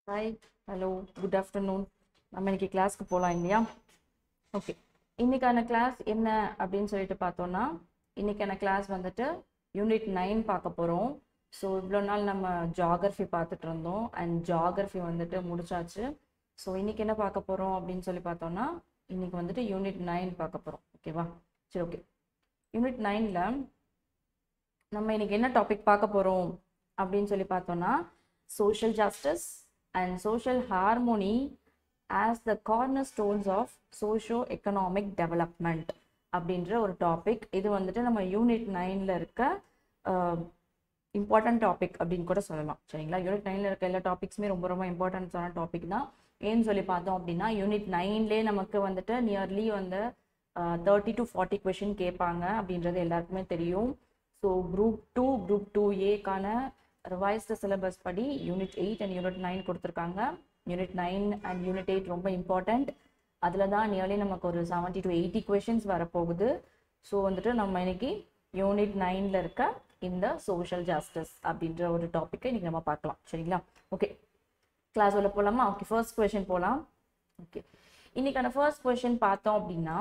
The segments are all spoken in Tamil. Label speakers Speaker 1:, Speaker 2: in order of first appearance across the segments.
Speaker 1: Hi, hello, good afternoon. நம்ம இன்னைக்கு கிளாஸ்க்கு போகலாம் இல்லையா? ஓகே, இன்னைக்கான கிளாஸ் என்ன அப்படின்னு சொல்லிட்டு பார்த்தோம்னா, இன்னைக்கான கிளாஸ் வந்துட்டு யூனிட் 9 பார்க்க போகிறோம். ஸோ இவ்வளோ நாள் நம்ம ஜாகிரஃபி பார்த்துட்டு இருந்தோம் அண்ட் ஜாகிரஃபி வந்துட்டு முடிச்சாச்சு. ஸோ இன்னைக்கு என்ன பார்க்க போகிறோம் அப்படின்னு சொல்லி பார்த்தோம்னா, இன்னைக்கு வந்துட்டு யூனிட் 9 பார்க்க போகிறோம். ஓகேவா? சரி, ஓகே. யூனிட் 9ல் நம்ம இன்னைக்கு என்ன டாபிக் பார்க்க போகிறோம் அப்படின்னு சொல்லி பார்த்தோம்னா, social justice and social harmony as the cornerstones of socio-economic development அப்படின்ற ஒரு டாபிக். இது வந்துட்டு நம்ம யூனிட் 9ல் இருக்க இம்பார்ட்டன்ட் டாபிக் அப்படின்னு கூட சொல்லலாம். சரிங்களா? யூனிட் 9ல் இருக்க எல்லா டாபிக்ஸுமே ரொம்ப ரொம்ப இம்பார்ட்டன்ஸான டாபிக் தான். ஏன்னு சொல்லி பார்த்தோம் அப்படின்னா, யூனிட் 9லே நமக்கு வந்துட்டு நியர்லி வந்து 30 to 40 கொஷின் கேட்பாங்க அப்படின்றது எல்லாருக்குமே தெரியும். So group 2 group 2A revised syllabus படி யூனிட் 8 அண்ட் யூனிட் 9 கொடுத்துருக்காங்க. யூனிட் 9 அண்ட் யூனிட் 8 ரொம்ப இம்பார்ட்டண்ட். அதில் தான் நியர்லி நமக்கு ஒரு 70 to 80 கொஷின்ஸ் வரப்போகுது. ஸோ வந்துட்டு நம்ம இன்னைக்கு யூனிட் 9ல் இருக்க இந்த சோஷியல் ஜஸ்டிஸ் அப்படின்ற ஒரு டாப்பிக்கை இன்னைக்கு நம்ம பார்க்கலாம். சரிங்களா? ஓகே, கிளாஸ் உள்ள போகலாமா? ஓகே, ஃபர்ஸ்ட் கொஷின் போகலாம். ஓகே, இன்னைக்கான ஃபர்ஸ்ட் கொஷின் பார்த்தோம் அப்படின்னா,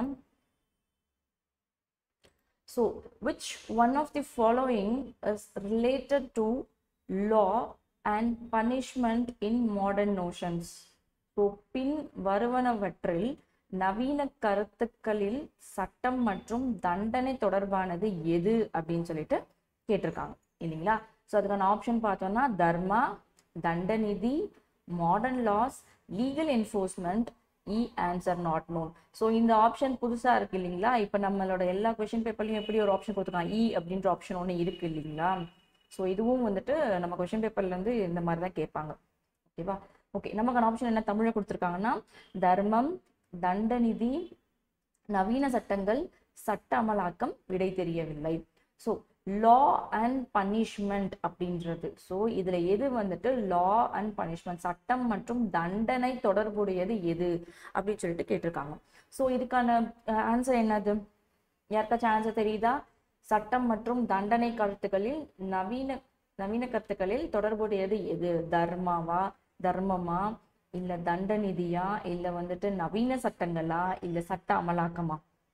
Speaker 1: so which one of the following is related to law and punishment in modern notions? So பின் வருவனவற்றில் நவீன கருத்துக்களில் சட்டம் மற்றும் தண்டனை தொடர்பானது எது அப்படின்னு சொல்லிட்டு கேட்டிருக்காங்க இல்லைங்களா? ஸோ அதுக்கான ஆப்ஷன் பார்த்தோம்னா dharma, dandaniti, modern laws, legal enforcement, answer not known. So இந்த ஆப்ஷன் புதுசாக இருக்கு இல்லைங்களா? இப்போ நம்மளோட எல்லா கொஷின் பேப்பர்லையும் எப்படி ஒரு ஆப்ஷன் கொடுத்துருக்காங்க, அப்படின்ற ஆப்ஷன் ஒன்று இருக்கு இல்லைங்களா? ஸோ இதுவும் வந்துட்டு நம்ம கொஷின் பேப்பர்லேருந்து இந்த மாதிரி தான் கேட்பாங்க. ஓகேவா? ஓகே, நமக்கான ஆப்ஷன் என்ன தமிழில் கொடுத்துருக்காங்கன்னா, தர்மம், தண்டநிதி, நவீன சட்டங்கள், சட்ட அமலாக்கம், விடை தெரியவில்லை. ஸோ லா அண்ட் பனிஷ்மெண்ட் அப்படின்றது, ஸோ இதில் எது வந்துட்டு லா அண்ட் பனிஷ்மெண்ட், சட்டம் மற்றும் தண்டனை தொடர்புடையது எது அப்படின்னு சொல்லிட்டு கேட்டிருக்காங்க. ஸோ இதுக்கான ஆன்சர் என்னது? யாருக்காச்சும் ஆன்சர் தெரியுதா? சட்டம் மற்றும் தண்டனை கருத்துக்களில் நவீன கருத்துக்களில் தொடர்புடையது எது? தர்மமா, இல்லை தண்டநிதியா, இல்லை வந்துட்டு நவீன சட்டங்களா, இல்லை சட்ட அமலாக்கமா?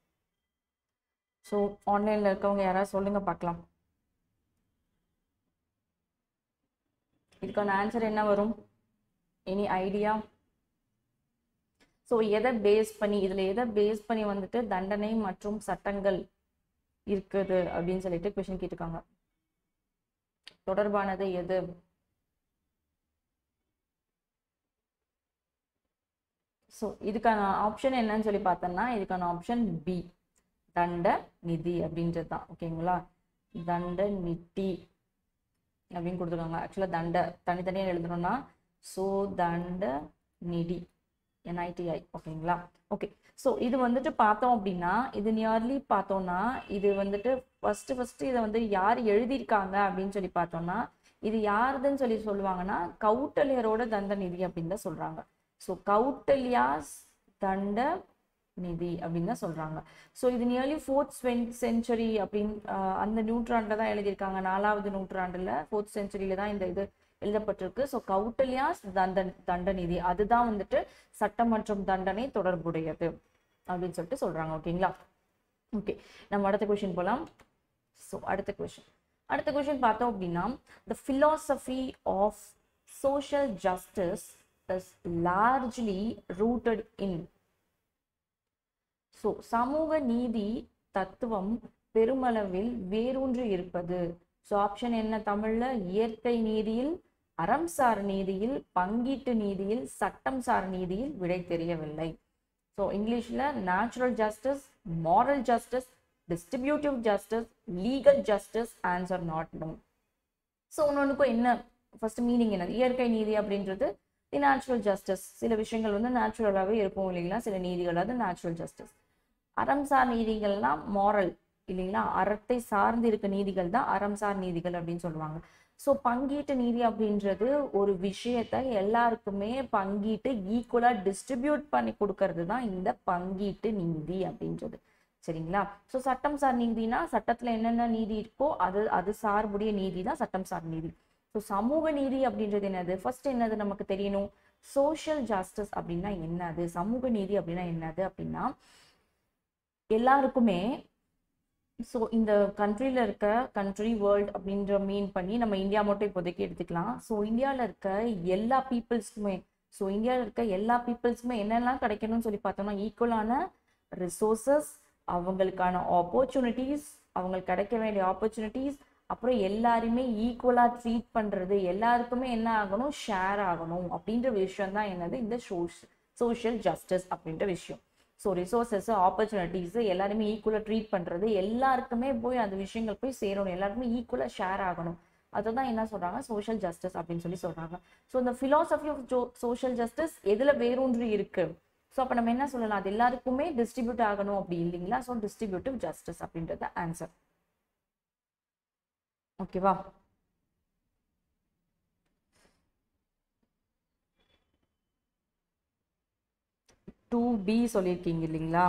Speaker 1: ஸோ ஆன்லைனில் இருக்கவங்க யாராவது சொல்லுங்க பார்க்கலாம். இதுக்கான ஆன்சர் என்ன வரும்? Any idea? ஸோ எதை பேஸ் பண்ணி, இதில் எதை பேஸ் பண்ணி வந்துட்டு தண்டனை மற்றும் சட்டங்கள் இருக்குது அப்படின்னு சொல்லிட்டு கொஸ்டின் கேட்டிருக்காங்க. தொடர்பானது எது? ஸோ இதுக்கான ஆப்ஷன் என்னன்னு சொல்லி பார்த்தோம்னா, இதுக்கான ஆப்ஷன் பி, தண்ட நிதி அப்படின்றது தான். ஓகேங்களா? தண்ட நிதி அப்படின்னு கொடுத்துருக்காங்க. ஆக்சுவலாக தனித்தனியாக எழுதணும்னா ஸோ தண்ட நிதி, NITI. ஓகேங்களா? ஓகே, ஸோ இது வந்துட்டு பார்த்தோம் அப்படின்னா, இது நியர்லி பார்த்தோம்னா இது வந்துட்டு ஃபர்ஸ்ட் இதை வந்து யார் எழுதியிருக்காங்க அப்படின்னு சொல்லி பார்த்தோம்னா, இது யாருதுன்னு சொல்லி சொல்லுவாங்கன்னா கௌட்டல்யரோட தண்ட நிதி அப்படின்னு தான் சொல்றாங்க. ஸோ கௌட்டல்யாஸ் தண்ட நிதி அப்படின்னு தான் சொல்றாங்க. ஸோ இது நியர்லி 4th century அப்படின்னு அந்த நூற்றாண்டில் தான் எழுதியிருக்காங்க. 4வது நூற்றாண்டுல 4th centuryல தான் இந்த இது எழுதப்பட்டிருக்கு. ஸோ கௌட்டல்யாஸ் தண்ட நிதி, அதுதான் வந்துட்டு சட்டம் மற்றும் தண்டனை தொடர்புடையது அப்படின்னு சொல்லிட்டு சொல்றாங்க. ஓகேங்களா? ஓகே, நம்ம அடுத்த கொஸ்டின் போலாம். ஸோ அடுத்த கொஸ்டின் பார்த்தோம் அப்படின்னா, the philosophy of social justice is largely rooted in. So சமூக நீதி தத்துவம் பெருமளவில் வேரூன்றி இருப்பது. ஸோ ஆப்ஷன் என்ன தமிழ்ல? இயற்கை நீதியில், அறம் சார் நீதியில், பங்கீட்டு நீதியில், சட்டம் சார் நீதியில், விடை தெரியவில்லை. ஸோ இங்கிலீஷ்ல natural justice, moral justice, distributive justice, legal justice, answer not known. So ஒன்னொன்றுக்கும் என்ன ஃபர்ஸ்ட் மீனிங் என்னது? இயற்கை நீதி அப்படின்றது தி நேச்சுரல் ஜஸ்டிஸ். சில விஷயங்கள் வந்து நேச்சுரலாகவே இருக்கும் இல்லைங்களா? சில நீதிகள் அது நேச்சுரல் ஜஸ்டிஸ். அறம் சார் நீதிகள்லாம் மாரல் இல்லைங்களா? அறத்தை சார்ந்து இருக்க நீதிகள் தான் அறம் சார் நீதிகள் அப்படின்னு சொல்லுவாங்க. ஸோ பங்கீட்டு நீதி அப்படின்றது ஒரு விஷயத்த எல்லாருக்குமே பங்கீட்டு ஈக்குவலா டிஸ்ட்ரிபியூட் பண்ணி கொடுக்கறது தான் இந்த பங்கீட்டு நீதி அப்படின்றது. சரிங்களா? ஸோ சட்டம் சார் நீதினா சட்டத்துல என்னென்ன நீதி இருக்கோ அது சார்புடைய நீதி தான் சட்டம் சார் நீதி. ஸோ சமூக நீதி அப்படின்றது என்னது? ஃபர்ஸ்ட் என்னது நமக்கு தெரியணும், சோஷியல் ஜஸ்டிஸ் அப்படின்னா என்னது, சமூக நீதி அப்படின்னா என்னது அப்படின்னா எல்லாருக்குமே, ஸோ இந்த கண்ட்ரியில் இருக்க, கண்ட்ரி வேர்ல்ட் அப்படின்ற மீன் பண்ணி நம்ம இந்தியா மட்டும் இப்போதைக்கு எடுத்துக்கலாம். ஸோ இந்தியாவில் இருக்க எல்லா பீப்புள்ஸ்க்குமே, ஸோ இந்தியாவில் இருக்க எல்லா பீப்புள்ஸ்க்குமே என்னெல்லாம் கிடைக்கணும்னு சொல்லி பார்த்தோம்னா ஈக்குவலான ரிசோர்ஸஸ், அவங்களுக்கான ஆப்பர்ச்சுனிட்டிஸ், அவங்களுக்கு கிடைக்க வேண்டிய ஆப்பர்ச்சுனிட்டிஸ், அப்புறம் எல்லாருமே ஈக்குவலாக ட்ரீட் பண்ணுறது, எல்லாருக்குமே என்ன ஆகணும், ஷேர் ஆகணும் அப்படின்ற விஷயம் தான் என்னது இந்த சோஷியல் ஜஸ்டிஸ் அப்படின்ற விஷயம். ஸோ ரிசோர்ஸஸ், ஆப்பர்ச்சுனிட்டிஸ் எல்லாருமே ஈக்குவலாக ட்ரீட் பண்ணுறது, எல்லாருக்குமே போய் அந்த விஷயங்கள் போய் சேரணும், எல்லாருக்குமே ஈக்குவலாக ஷேர் ஆகணும். அதுதான் என்ன சொல்கிறாங்க, சோஷியல் ஜஸ்டிஸ் அப்படின்னு சொல்லி சொல்கிறாங்க. ஸோ இந்த ஃபிலாசபி ஆஃப் சோஷியல் ஜஸ்டிஸ் எதில் வேரூன்றி இருக்குது? ஸோ அப்போ நம்ம என்ன சொல்லலாம், அது எல்லாருக்குமே டிஸ்ட்ரிபியூட் ஆகணும் அப்படி இல்லைங்களா? ஸோ டிஸ்ட்ரிபியூட்டிவ் ஜஸ்டிஸ் அப்படின்றது ஆன்சர். ஓகேவா? டூ பி சொல்லியிருக்கீங்க இல்லைங்களா?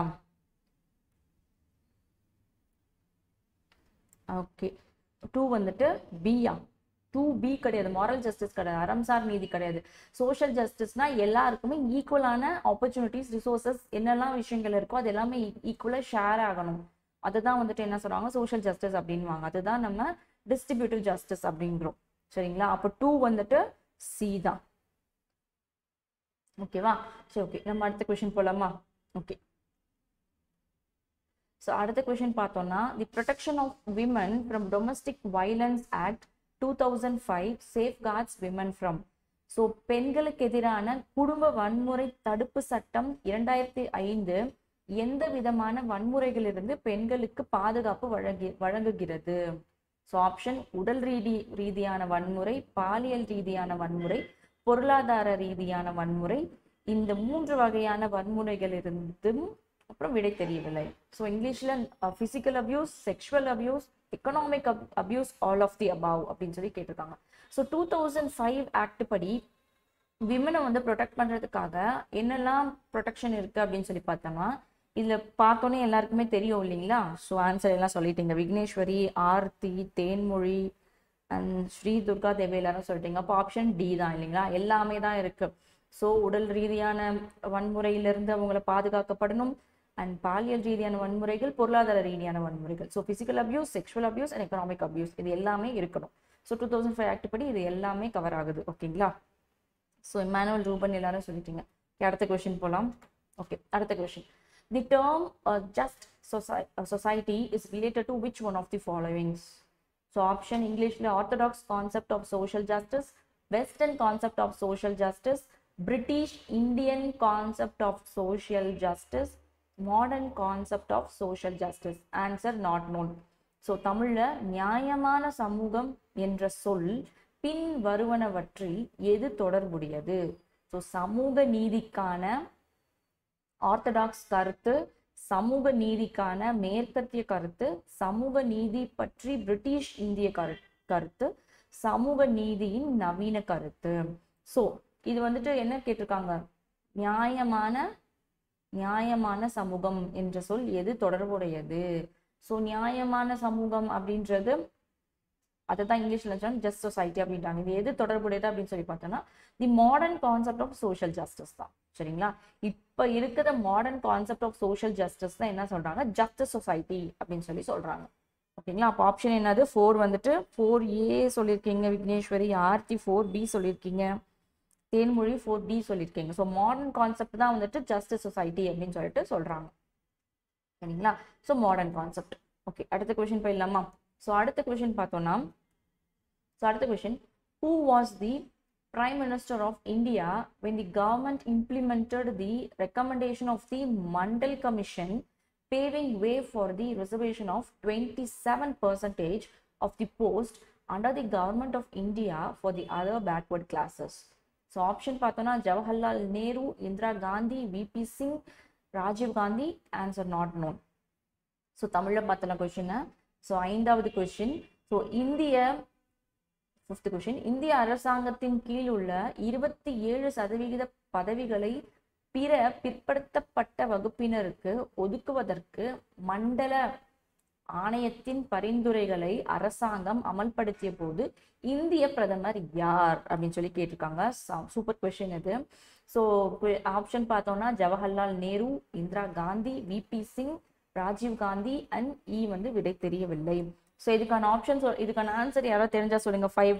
Speaker 1: ஓகே, டூ வந்துட்டு பியா? டூ பி கிடையாது, மாரல் ஜஸ்டிஸ் கிடையாது, அறம்சார் நீதி கிடையாது. சோஷியல் ஜஸ்டிஸ்னா எல்லாருக்குமே ஈக்குவலான ஆப்பர்ச்சுனிட்டிஸ், ரிசோர்ஸஸ், என்னெல்லாம் விஷயங்கள் இருக்கோ அது எல்லாமே ஈக்குவலாக ஷேர் ஆகணும். அதுதான் வந்துட்டு என்ன சொல்றாங்க, சோஷியல் ஜஸ்டிஸ் அப்படின்வாங்க. அதுதான் நம்ம டிஸ்ட்ரிபியூட்டிவ் ஜஸ்டிஸ் அப்படிங்கிறோம். சரிங்களா? அப்போ டூ வந்துட்டு சி தான். ஓகேவா? சரி, ஓகே, நம்ம அடுத்த கொஸ்டின் போலாமா? ஓகே, ஸோ அடுத்த கொஸ்டின் பார்த்தோம்னா, the protection of women from domestic violence act 2005 safeguards women from. So பெண்களுக்கு எதிரான குடும்ப வன்முறை தடுப்பு சட்டம் 2005 எந்த விதமான வன்முறைகளிலிருந்து பெண்களுக்கு பாதுகாப்பு வழங்குகிறது? ஸோ ஆப்ஷன் உடல் ரீதியான வன்முறை, பாலியல் ரீதியான வன்முறை, பொருளாதார ரீதியான வன்முறை. இந்த 3 வகையான வன்முறைகளிலிருந்தும் அப்புறம் விடை தெரியவில்லை. ஸோ இங்கிலீஷில் physical abuse, sexual abuse, economic abuse, all of the above அப்படின்னு சொல்லி கேட்டிருக்காங்க. ஸோ 2005 ஆக்ட் படி விமனை வந்து ப்ரொடெக்ட் பண்ணுறதுக்காக என்னெல்லாம் ப்ரொடெக்ஷன் இருக்குது அப்படின்னு சொல்லி பார்த்தோம்னா, இதில் பார்த்தோன்னே எல்லாருக்குமே தெரியும் இல்லைங்களா? ஸோ ஆன்சர் எல்லாம் சொல்லிட்டீங்க. விக்னேஸ்வரி, ஆர்த்தி, தேன்மொழி அண்ட் ஸ்ரீ துர்கா தேவி எல்லாரும் சொல்லிட்டீங்க. அப்போ ஆப்ஷன் டி தான் இல்லைங்களா? எல்லாமே தான் இருக்குது. ஸோ உடல் ரீதியான வன்முறையிலிருந்து அவங்கள பாதுகாக்கப்படணும், அண்ட் பாலியல் ரீதியான வன்முறைகள், பொருளாதார ரீதியான வன்முறைகள், so physical abuse, sexual abuse and economic abuse, இது எல்லாமே இருக்கணும். ஸோ 2005 ஆக்ட் படி இது எல்லாமே கவர் ஆகுது. ஓகேங்களா? ஸோ இமானுவல் ரூபன் எல்லாரும் சொல்லிட்டீங்க. அடுத்த கொஸ்டின் போகலாம். ஓகே, அடுத்த question. The term just society is related to which one of the followings? So option இங்கிலீஷில் orthodox concept of social justice, western concept of social justice, British Indian concept of social justice, modern concept of social justice. Answer not known. So தமிழில் நியாயமான சமூகம் என்ற சொல் பின் வருவனவற்றில் எது தொடர்புடையது? ஸோ சமூக நீதிக்கான ஆர்த்தடாக்ஸ் கருத்து, சமூக நீதிக்கான மேற்கத்திய கருத்து, சமூக நீதி பற்றி பிரிட்டிஷ் இந்திய கருத்து, சமூக நீதியின் நவீன கருத்து. ஸோ இது வந்துட்டு என்ன கேட்டிருக்காங்க, நியாயமான சமூகம் என்ற சொல் எது தொடர்புடையது? ஸோ நியாயமான சமூகம் அப்படின்றது அதுதான் இங்கிலீஷ்ல ஜஸ்ட் சொசைட்டி அப்படின்றாங்க. இது எது தொடர்புடையது அப்படின்னு சொல்லி பார்த்தோம்னா, the modern concept of social justice தான். சரிங்களா? இப்போ இருக்கிற modern concept of social justice தான் என்ன சொல்றாங்க, ஜஸ்டிஸ் சொசைட்டி அப்படின்னு சொல்லி சொல்றாங்க. ஓகேங்களா? அப்போ ஆப்ஷன் என்னது, 4 வந்துட்டு 4A சொல்லியிருக்கீங்க விக்னேஸ்வரி, ஆர்த்தி 4B சொல்லியிருக்கீங்க, தேன்மொழி 4D சொல்லியிருக்கீங்க. ஸோ மாடர்ன் கான்செப்ட் தான் வந்துட்டு ஜஸ்டிஸ் சொசைட்டி அப்படின்னு சொல்லிட்டு சொல்றாங்க. சரிங்களா? So modern concept. ஓகே, அடுத்த கொஸ்டின் போயிடலாமா? ஸோ அடுத்த கொஸ்டின் பார்த்தோம்னா, who was the Prime Minister of India when the government implemented the recommendation of the Mandal Commission, paving way for the reservation of 27% of the post under the government of India for the other backward classes? So option பார்த்தோம்னா Jawaharlal Nehru, Indira Gandhi, VP Singh, Rajiv Gandhi. Answer not known. So தமிழில் பார்த்தோம்னா கொஸ்டின். ஸோ 5வது கொஸ்டின். So fifth question. இந்திய அரசாங்கத்தின் கீழ் உள்ள 27% பதவிகளை பிற பிற்படுத்தப்பட்ட வகுப்பினருக்கு ஒதுக்குவதற்கு மண்டல ஆணையத்தின் பரிந்துரைகளை அரசாங்கம் அமல்படுத்திய போது இந்திய பிரதமர் யார் அப்படின்னு சொல்லி கேட்டிருக்காங்க. சூப்பர் கொஸ்டின் இது. ஸோ ஆப்ஷன் பார்த்தோம்னா ஜவஹர்லால் நேரு, இந்திரா காந்தி, விபி சிங், ராஜீவ் காந்தி அண்ட் வந்து விடை தெரியவில்லை. ஸோ இதுக்கான ஆப்ஷன்ஸ், இதுக்கான ஆன்சர் யாராவது தெரிஞ்சா சொல்லுங்க. 5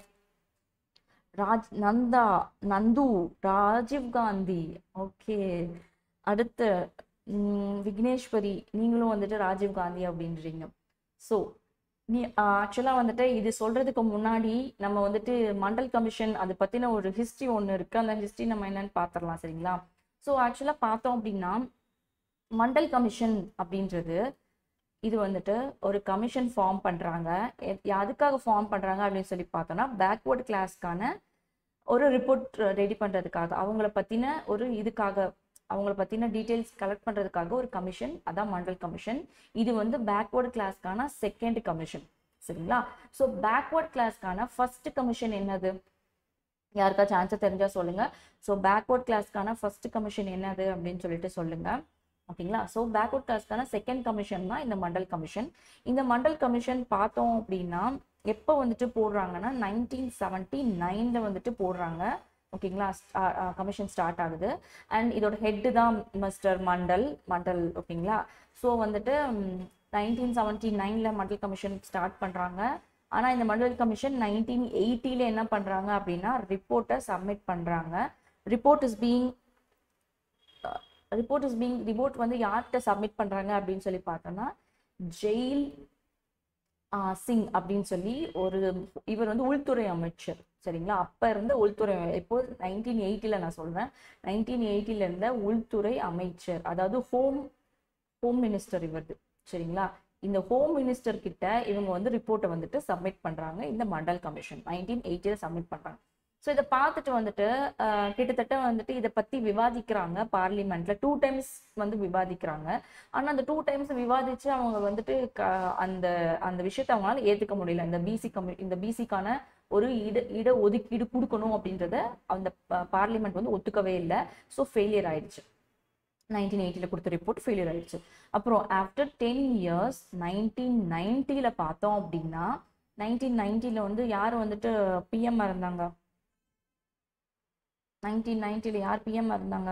Speaker 1: நந்து, ராஜீவ் காந்தி. ஓகே, அடுத்து விக்னேஸ்வரி, நீங்களும் வந்துட்டு ராஜீவ் காந்தி அப்படின்றீங்க. ஸோ நீ ஆக்சுவலாக வந்துட்டு இது சொல்றதுக்கு முன்னாடி நம்ம வந்துட்டு மண்டல் கமிஷன் அது பற்றின ஒரு ஹிஸ்ட்ரி ஒன்று இருக்கு. அந்த ஹிஸ்ட்ரி நம்ம என்னன்னு பார்த்துடலாம், சரிங்களா? ஸோ ஆக்சுவலாக பார்த்தோம் அப்படின்னா மண்டல் கமிஷன் அப்படின்றது இது வந்துட்டு ஒரு கமிஷன் ஃபார்ம் பண்ணுறாங்க. அதுக்காக ஃபார்ம் பண்ணுறாங்க அப்படின்னு சொல்லி பார்த்தோம்னா பேக்வர்ட் கிளாஸ்க்கான ஒரு ரிப்போர்ட் ரெடி பண்ணுறதுக்காக, அவங்கள பற்றின ஒரு இதுக்காக, அவங்கள பற்றின டீட்டெயில்ஸ் கலெக்ட் பண்ணுறதுக்காக ஒரு கமிஷன், அதான் மண்டல் கமிஷன். இது வந்து பேக்வர்ட் கிளாஸ்க்கான செகண்ட் கமிஷன், சரிங்களா? ஸோ பேக்வர்ட் கிளாஸ்க்கான ஃபர்ஸ்ட் கமிஷன் என்னது? யாருக்காச்சும் ஆன்சர் தெரிஞ்சா சொல்லுங்க. ஸோ பேக்வர்ட் கிளாஸ்க்கான ஃபர்ஸ்ட் கமிஷன் என்னது அப்படின்னு சொல்லிட்டு சொல்லுங்க, ஓகேங்களா? ஸோ பேக்வர்ட் கிளாஸ்க்கான செகண்ட் கமிஷன் தான் இந்த மண்டல் கமிஷன். இந்த மண்டல் கமிஷன் பார்த்தோம் அப்படின்னா எப்போ வந்துட்டு போடுறாங்கன்னா 1979 வந்துட்டு போடுறாங்க, ஓகேங்களா? கமிஷன் ஸ்டார்ட் ஆகுது. அண்ட் இதோட ஹெட்டு தான் மிஸ்டர் மண்டல், ஓகேங்களா? ஸோ வந்துட்டு 1979 மண்டல் கமிஷன் ஸ்டார்ட் பண்ணுறாங்க. ஆனால் இந்த மண்டல் கமிஷன் 1980 என்ன பண்ணுறாங்க அப்படின்னா ரிப்போர்ட்டை சப்மிட் பண்ணுறாங்க. ரிப்போர்ட் வந்து யார்கிட்ட சப்மிட் பண்ணுறாங்க அப்படின்னு சொல்லி பார்த்தோம்னா ஜெயில் சிங் அப்படின்னு சொல்லி இவர் வந்து உள்துறை அமைச்சர், சரிங்களா? அப்ப இருந்த உள்துறை, இப்போ 1980 நான் சொல்றேன், 1980 இருந்த உள்துறை அமைச்சர், அதாவது ஹோம் மினிஸ்டர் இவரது, சரிங்களா? இந்த ஹோம் மினிஸ்டர் கிட்ட இவங்க வந்து ரிப்போர்ட்டை வந்துட்டு சப்மிட் பண்றாங்க. இந்த மண்டல் கமிஷன் 1980 சப்மிட் பண்றாங்க. ஸோ இதை பார்த்துட்டு வந்துட்டு கிட்டத்தட்ட வந்துட்டு இதை பத்தி விவாதிக்கிறாங்க பார்லிமெண்ட்ல. 2 times வந்து விவாதிக்கிறாங்க. ஆனா அந்த 2 times விவாதிச்சு அவங்க வந்துட்டு அந்த அந்த விஷயத்தை அவங்களால ஏத்துக்க முடியல. இந்த பிசிக்கான ஒரு இட ஒதுக்கீடு கொடுக்கணும் அப்படின்றத அந்த பார்லிமெண்ட் வந்து ஒத்துக்கவே இல்லை. ஸோ ஃபெயிலியர் ஆயிடுச்சு. 1980 கொடுத்த ரிப்போர்ட் ஃபெயிலியர் ஆயிடுச்சு. அப்புறம் ஆஃப்டர் 10 years 1990 பார்த்தோம் அப்படின்னா 1990 வந்து யார் வந்துட்டு பிஎம் இருந்தாங்க? 1990 யார் பிஎம் இருந்தாங்க?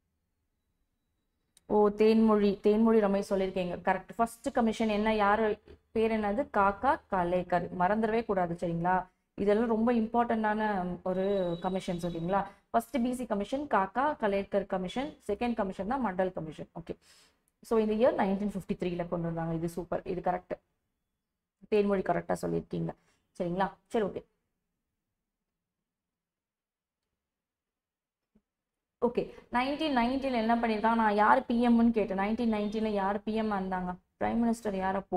Speaker 1: ஓ, தேன்மொழி ரமேஷ் சொல்லியிருக்கீங்க, கரெக்ட். ஃபர்ஸ்ட் கமிஷன் என்ன, யாரு பேர் என்னது? காக்கா கலேக்கர், மறந்துடவே கூடாது, சரிங்களா? இதெல்லாம் ரொம்ப இம்பார்ட்டண்டான ஒரு கமிஷன், ஓகேங்களா? ஃபர்ஸ்ட் பிசி கமிஷன் காக்கா கலேக்கர் கமிஷன், செகண்ட் கமிஷன் தான் மண்டல் கமிஷன், ஓகே. ஸோ இந்த இயர் 1953 கொண்டு வந்தாங்க. இது சூப்பர், இது கரெக்ட், தேன்மொழி கரெக்டாக சொல்லியிருக்கீங்க, சரிங்களா? சரி, ஓகே. ஓகே, 1990 என்ன பண்ணியிருக்காங்க? நான் யார் பிஎம்னு கேட்டேன். 1990 யார் பிஎம் இருந்தாங்க? பிரைம் மினிஸ்டர் யார் அப்போ?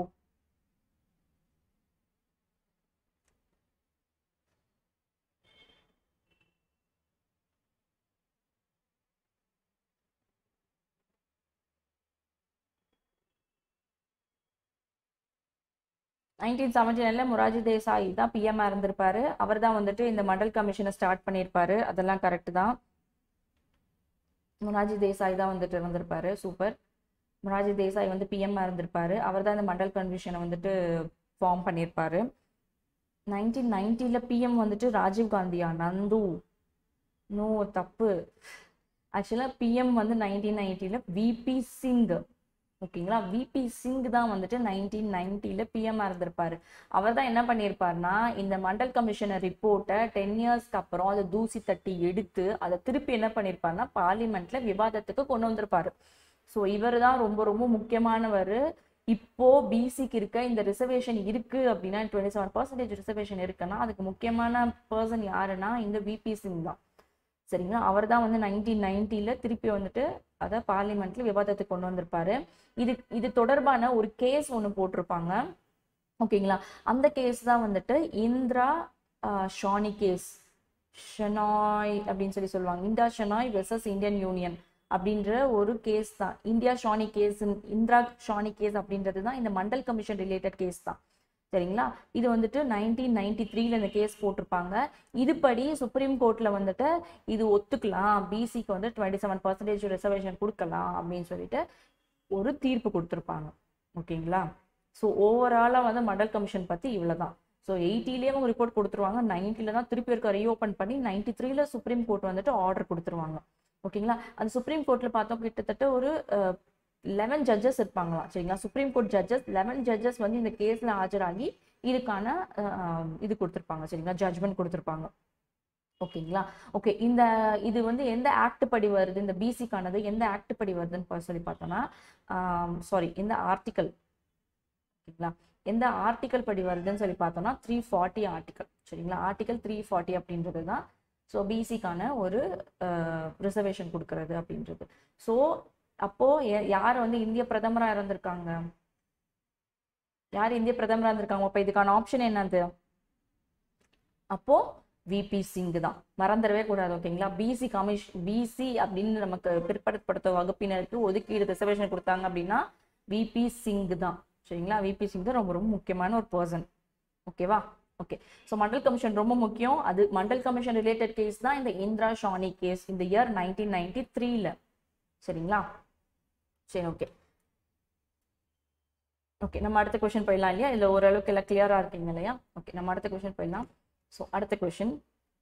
Speaker 1: நைன்டீன் 1979 மொரார்ஜி தேசாய் தான் பிஎம் இருந்திருப்பாரு. அவர் தான் வந்துட்டு இந்த மண்டல் கமிஷனை ஸ்டார்ட் பண்ணியிருப்பாரு. அதெல்லாம் கரெக்ட் தான். மொரார்ஜி தேசாய் தான் வந்துட்டு இருந்திருப்பாரு. சூப்பர். மொரார்ஜி தேசாய் வந்து பிஎம் இருந்திருப்பாரு. அவர் தான் இந்த மண்டல் கமிஷனை வந்துட்டு ஃபார்ம் பண்ணியிருப்பாரு. 1990 பிஎம் வந்துட்டு ராஜீவ் காந்தியா? நந்து, நோ, தப்பு. ஆக்சுவலாக பிஎம் வந்து 1990 விபி சிங், ஓகேங்களா? விபி சிங் தான் வந்துட்டு 1990 பிஎம் இருந்திருப்பாரு. அவர் தான் என்ன பண்ணியிருப்பாருன்னா இந்த மண்டல் கமிஷனர் ரிப்போர்ட்டை 10 yearsக்கு அப்புறம் அதை தூசி தட்டி எடுத்து அதை திருப்பி என்ன பண்ணியிருப்பாருன்னா பார்லிமெண்ட்ல விவாதத்துக்கு கொண்டு வந்திருப்பாரு. ஸோ இவர் தான் ரொம்ப ரொம்ப முக்கியமானவர். இப்போ பிசிக்கு இருக்க இந்த ரிசர்வேஷன் இருக்கு அப்படின்னா 27% ரிசர்வேஷன் இருக்குன்னா அதுக்கு முக்கியமான பர்சன் யாருன்னா இந்த விபி சிங் தான், சரிங்களா? அவர் தான் வந்து 1990 திருப்பி வந்துட்டு அதை பார்லிமெண்ட்ல விவாதத்துக்கு கொண்டு வந்திருப்பாரு. இது தொடர்பான ஒரு கேஸ் ஒன்று போட்டிருப்பாங்க, ஓகேங்களா? அந்த கேஸ் தான் வந்துட்டு இந்திரா ஷானி கேஸ், ஷெனாய் அப்படின்னு சொல்லி சொல்லுவாங்க. Indira Shenoy versus Indian union அப்படின்ற ஒரு கேஸ் தான். இந்திரா ஷானி கேஸ் அப்படின்றது தான் இந்த மண்டல் கமிஷன் ரிலேட்டட் கேஸ் தான், சரிங்களா? இது வந்துட்டு 1993 இந்த கேஸ் போட்டிருப்பாங்க. இதுபடி சுப்ரீம் கோர்ட்ல வந்துட்டு இது ஒத்துக்கலாம், பிசிக்கு வந்து 27% ரிசர்வேஷன் கொடுக்கலாம் அப்படின்னு சொல்லிட்டு ஒரு தீர்ப்பு கொடுத்துருப்பாங்க, ஓகேங்களா? ஸோ ஓவராலாக வந்து மண்டல் கமிஷன் பற்றி இவ்வளோ தான். ஸோ 80லேயே அவங்க ரிப்போர்ட் கொடுத்துருவாங்க, 90ல தான் திருப்பி இருக்க ரீஓப்பன் பண்ணி 93ல சுப்ரீம் கோர்ட் வந்துட்டு ஆர்டர் கொடுத்துருவாங்க. ஓகேங்களா? அந்த சுப்ரீம் கோர்ட்டில் பார்த்தோம் கிட்டத்தட்ட ஒரு 11 ஜட்ஜஸ் இருப்பாங்களாம். சரிங்களா? சுப்ரீம் கோர்ட் ஜட்ஜஸ் 11 ஜட்ஜஸ் வந்து இந்த கேஸில் ஆஜராகி இதுக்கான இது கொடுத்துருப்பாங்க. சரிங்களா? ஜட்ஜ்மெண்ட் கொடுத்துருப்பாங்க. ஓகேங்களா? ஓகே, இது வந்து எந்த ஆக்ட் படி வருது, இந்த பிசிக்கானது எந்த ஆக்ட் படி வருதுன்னு சொல்லி பார்த்தோம்னா, சாரி, எந்த ஆர்டிக்கல், ஓகேங்களா, எந்த ஆர்டிக்கல் படி வருதுன்னு சொல்லி பார்த்தோம்னா 340 ஆர்டிக்கல். சரிங்களா? ஆர்டிக்கல் 340 அப்படின்றது தான் ஸோ பிசிக்கான ஒரு ரிசர்வேஷன் கொடுக்கறது அப்படின்றது. ஸோ அப்போ யார் வந்து இந்திய பிரதமராக இருந்திருக்காங்க, யார் இந்திய பிரதமராக இருந்திருக்காங்க? அப்போ இதுக்கான ஆப்ஷன் என்னது? அப்போ விபி சிங் தான், மறந்துடவே கூடாது. ஓகேங்களா? பிசி அப்படின்னு நமக்கு பிற்படுத்தப்பட்ட வகுப்பினருக்கு ஒதுக்கீடு ரிசர்வேஷன் கொடுத்தாங்க அப்படின்னா விபி சிங் தான். சரிங்களா? விபி சிங் தான் ரொம்ப ரொம்ப முக்கியமான ஒரு பர்சன். ஓகேவா? ஓகே, ஸோ மண்டல் கமிஷன் ரொம்ப முக்கியம். அது மண்டல் கமிஷன் ரிலேட்டட் கேஸ் தான் இந்த இந்திரா ஷானி கேஸ், இந்த இயர் 1993ல. சரிங்களா? சரி, ஓகே ஓகே, நம்ம அடுத்த கொஸ்டின் போயிடலாம் இல்லையா? இதில் ஓரளவுக்கு எல்லாம் கிளியராக இருக்கீங்க இல்லையா? ஓகே, நம்ம அடுத்த கொஸ்டின் போயிடலாம். ஸோ அடுத்த கொஸ்டின்,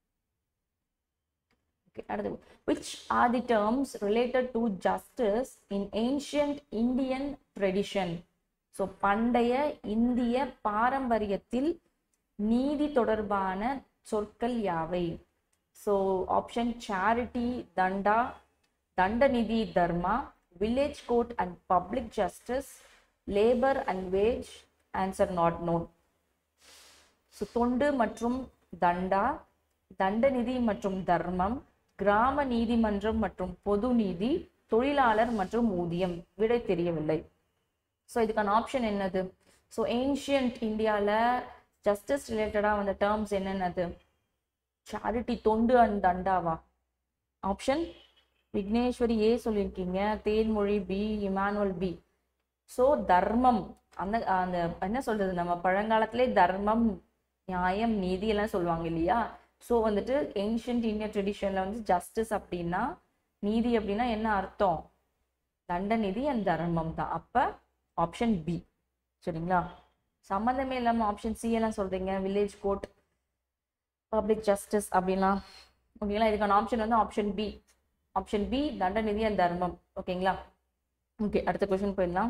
Speaker 1: ஓகே, அடுத்து, which are the terms related to justice in ancient Indian tradition? So பண்டைய இந்திய பாரம்பரியத்தில் நீதி தொடர்பான சொற்கள் யாவை? So option charity, danda, dandaniti, dharma, village court and public justice, labour and wage. Answer not known. So தொண்டு மற்றும் தண்டா, தண்டநிதி மற்றும் தர்மம், கிராம நீதிமன்றம் மற்றும் பொது நீதி, தொழிலாளர் மற்றும் ஊதியம். விடை தெரியவில்லை. ஸோ இதுக்கான ஆப்ஷன் என்னது? ஸோ ஏன்ஷியன்ட் இந்தியாவில் ஜஸ்டிஸ் ரிலேட்டடாக வந்த டேர்ம்ஸ் என்னென்னது? சேரிட்டி, தொண்டு அண்ட் தண்டாவா? ஆப்ஷன் விக்னேஸ்வரி ஏ சொல்லியிருக்கீங்க, Thenmozhi B, Immanuel B. So தர்மம், அந்த அந்த என்ன சொல்றது, நம்ம பழங்காலத்திலே தர்மம், நியாயம், நீதி எல்லாம் சொல்லுவாங்க இல்லையா? ஸோ வந்துட்டு ஏன்ஷியன்ட் இந்தியன் ட்ரெடிஷனில் வந்து ஜஸ்டிஸ் அப்படின்னா, நீதி அப்படின்னா என்ன அர்த்தம்? தண்டநிதி அண்ட் தர்மம் தான். அப்போ ஆப்ஷன் பி. சரிங்களா? சம்மந்தமே இல்லாமல் ஆப்ஷன் சி எல்லாம் சொல்றீங்க, வில்லேஜ் கோர்ட், பப்ளிக் ஜஸ்டிஸ் அப்படின்லாம். ஓகேங்களா? இதுக்கான ஆப்ஷன் வந்து ஆப்ஷன் பி. ஆப்ஷன் பி, தண்டநிதி அண்ட் தர்மம். ஓகேங்களா? ஓகே, அடுத்த கொஸ்டின் போயிடலாம்.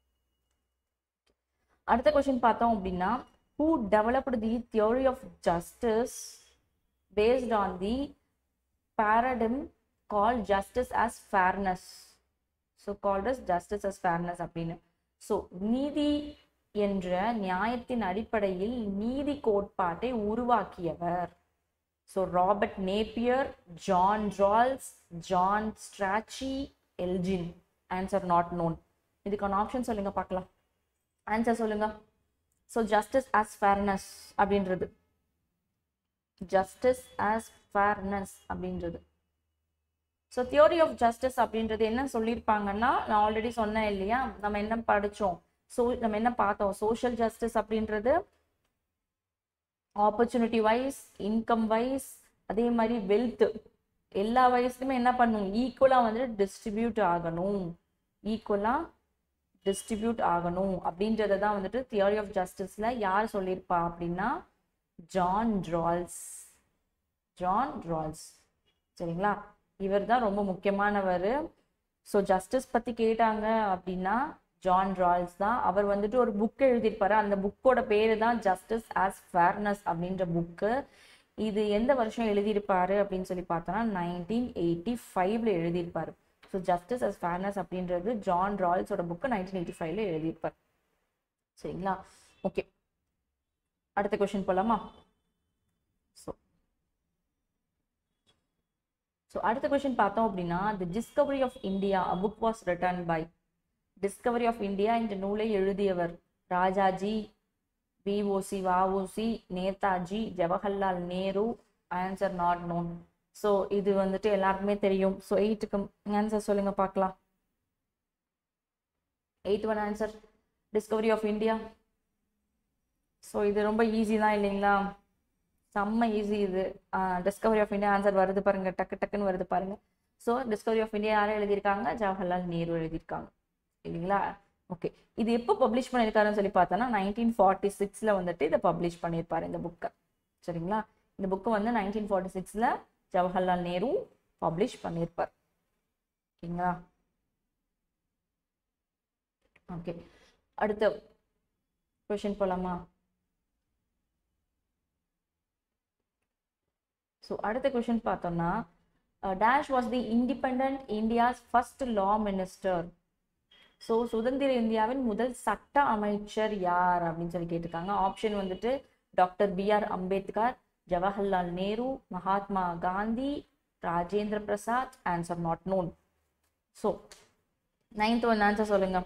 Speaker 1: அடுத்த கொஸ்டின் பார்த்தோம் அப்படின்னா, who developed the theory of justice based on the paradigm called justice as fairness? So called as justice as fairness அப்படின்னு. ஸோ நீதி என்ற நியாயத்தின் அடிப்படையில் நீதி கோட்பாட்டை உருவாக்கியவர். So Robert Napier, John Rawls, John Strachey, Elgin. Answer not known. இதுக்கான ஆப்ஷன் சொல்லுங்க பார்க்கலாம். ஆன்சர் சொல்லுங்க. ஸோ ஜஸ்டிஸ் ஆஸ் ஃபேர்னஸ் அப்படின்றது, ஜஸ்டிஸ் ஆஸ் ஃபேர்னஸ் அப்படின்றது. ஸோ தியோரி ஆஃப் ஜஸ்டிஸ் அப்படின்றது என்ன சொல்லியிருப்பாங்கன்னா, நான் ஆல்ரெடி சொன்னேன் இல்லையா, நம்ம என்ன படித்தோம், நம்ம என்ன பார்த்தோம், சோஷியல் ஜஸ்டிஸ் அப்படின்றது ஆப்பர்ச்சுனிட்டி வைஸ், இன்கம் வைஸ், அதே மாதிரி வெல்த், எல்லா வயசுலையுமே என்ன பண்ணும், ஈக்குவலாக வந்துட்டு டிஸ்ட்ரிபியூட் ஆகணும், ஈக்குவலாக டிஸ்ட்ரிபியூட் ஆகணும் அப்படின்றத தான் வந்துட்டு தியரி ஆஃப் ஜஸ்டிஸில் யார் சொல்லியிருப்பா அப்படின்னா ஜான் ரால்ஸ். John Rolls. சரிங்களா? இவர் தான் ரொம்ப முக்கியமானவர். ஸோ ஜஸ்டிஸ் பற்றி கேட்டாங்க அப்படின்னா ஜான் ரால்ஸ் தான். அவர் வந்துட்டு ஒரு புக் எழுதியிருப்பாரு, அந்த புக்கோட பேரு தான் ஜஸ்டிஸ் ஆஸ் ஃபேர்னஸ் அப்படின்ற புக்கு. இது எந்த வருஷம் எழுதியிருப்பாரு அப்படின்னு சொல்லி பார்த்தோன்னா 1985ல எழுதியிருப்பாரு. ஸோ ஜஸ்டிஸ் அஸ் ஃபேர்னஸ் அப்படின்றது ஜான் ரால்ஸோட புக்கு 1985ல எழுதியிருப்பார். சரிங்களா? ஓகே, அடுத்த கொஸ்டின் போலாமா? ஸோ அடுத்த கொஸ்டின் பார்த்தோம் அப்படின்னா, the discovery of India a book was written by. Discovery of India என்ற நூலை எழுதியவர் Rajaji, VOC, VaUChi, Netaji, Jawaharlal Nehru. Answer not known. So இது வந்துட்டு எல்லாருக்குமே தெரியும். ஸோ 8க்கு ஆன்சர் சொல்லுங்க பார்க்கலாம். 8th one answer discovery of India. So இது ரொம்ப ஈஸி தான் இல்லைங்களா? செம்ம ஈஸி இது. டிஸ்கவரி ஆஃப் இந்தியா ஆன்சர் வருது பாருங்க, டக்கு டக்குன்னு வருது பாருங்க. ஸோ டிஸ்கவரி ஆஃப் இந்தியா யாரும் எழுதியிருக்காங்க? ஜவஹர்லால் நேரு எழுதியிருக்காங்க இல்லைங்களா? ஓகே, இது எப்போ பப்ளிஷ் பண்ணியிருக்காருன்னு சொல்லி பார்த்தோன்னா 1946 வந்துட்டு இதை பப்ளிஷ் பண்ணியிருப்பாரு இந்த புக்கை. சரிங்களா, இந்த புக்கு வந்து 1946 ஜவஹர்லால் நேரு பப்ளிஷ் பண்ணியிருப்பார். ஓகேங்களா. ஓகே, அடுத்த கொஷின் போலாமா? ஸோ அடுத்த கொஷின் பார்த்தோம்னா dash was the independent India's first law minister. So சுதந்திர இந்தியாவின் முதல் சட்ட அமைச்சர் யார் அப்படின்னு சொல்லி கேட்டிருக்காங்க. ஆப்ஷன் வந்துட்டு doctor BR Ambedkar, Jawaharlal Nehru, Mahatma Gandhi, Rajendra Prasad. Answer not known. So 9th one answer சொல்லுங்க.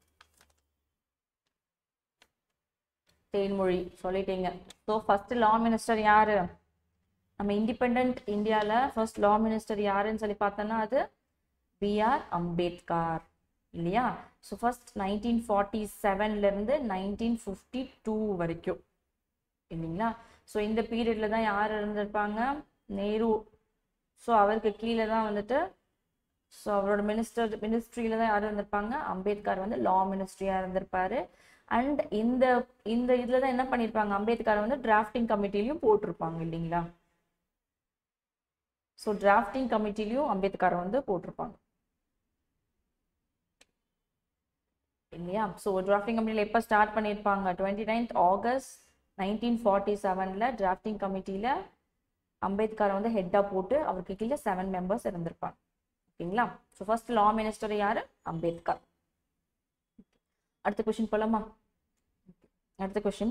Speaker 1: தேன்மொழி சொல்லிட்டீங்க. ஸோ ஃபர்ஸ்ட் லா மினிஸ்டர் யாரு? நம்ம இண்டிபெண்ட் இந்தியாவில் ஃபர்ஸ்ட் லா மினிஸ்டர் யாருன்னு சொல்லி பார்த்தோன்னா அது BR அம்பேத்கர் இல்லையா. ஸோ ஃபர்ஸ்ட் 1947 1952 வரைக்கும் இல்லைங்களா. ஸோ இந்த பீரியட்ல தான் யார் இருந்திருப்பாங்க? நேரு. ஸோ அவருக்கு கீழே தான் வந்துட்டு ஸோ அவரோட மினிஸ்ட்ரியில தான் யார் இருந்திருப்பாங்க? அம்பேத்கர் வந்து லா மினிஸ்ட்ரியா இருந்திருப்பாரு. அண்ட் இந்த இந்த இதுல தான் என்ன பண்ணியிருப்பாங்க? அம்பேத்கர் வந்து டிராஃப்டிங் கமிட்டிலையும் போட்டிருப்பாங்க இல்லைங்களா. ஸோ டிராஃப்டிங் கமிட்டிலையும் அம்பேத்கரை வந்து போட்டிருப்பாங்க இல்லையா. ஸோ டிராஃப்டிங் கமிட்டியில் எப்போ ஸ்டார்ட் பண்ணியிருப்பாங்க? 29th August 1947 டிராஃப்டிங் கமிட்டியில் அம்பேத்கரை வந்து ஹெட்டாக போட்டு அவருக்கு கீழே 7 மெம்பர்ஸ் இருந்திருப்பாங்க. ஓகேங்களா. ஸோ ஃபர்ஸ்ட் லா மினிஸ்டர் யாரு? அம்பேத்கர். அடுத்த கொஸ்டின் போலாமா? அடுத்த question,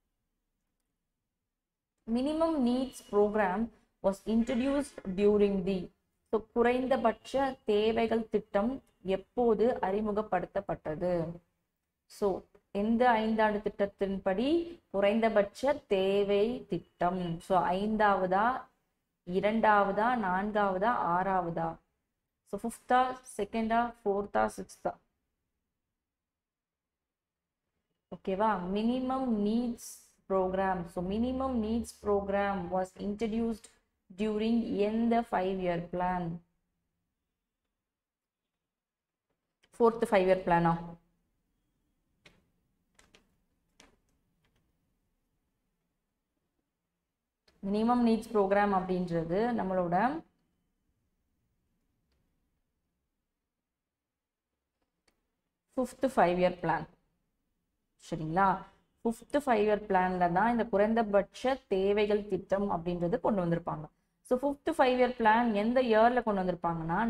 Speaker 1: minimum needs programme was introduced during the. So குறைந்தபட்ச தேவைகள் திட்டம் எப்போது அறிமுகப்படுத்தப்பட்டது? ஸோ எந்த 5 ஆண்டு திட்டத்தின்படி குறைந்தபட்ச தேவை திட்டம்? ஸோ 5ஆவதா, 2ஆவதா, 4ஆவதா, 6ஆவதா? So 5th, 2nd, 4th, 6th? ஓகேவா. Minimum needs programme. So minimum needs programme was introduced during எந்த 5-year பிளான்? 4th 5-year பிளானா? மினிமம் நீட்ஸ் ப்ரோக்ராம் அப்படின்றது நம்மளோட ஃபிஃப்த் 5-year பிளான். சரிங்களா. 5th 5-year பிளான்ல தான் இந்த குறைந்தபட்ச தேவைகள் திட்டம் அப்படின்றது கொண்டு வந்திருப்பாங்க. ஸோ 5th 5-year பிளான் எந்த இயர்ல கொண்டு வந்திருப்பாங்கன்னா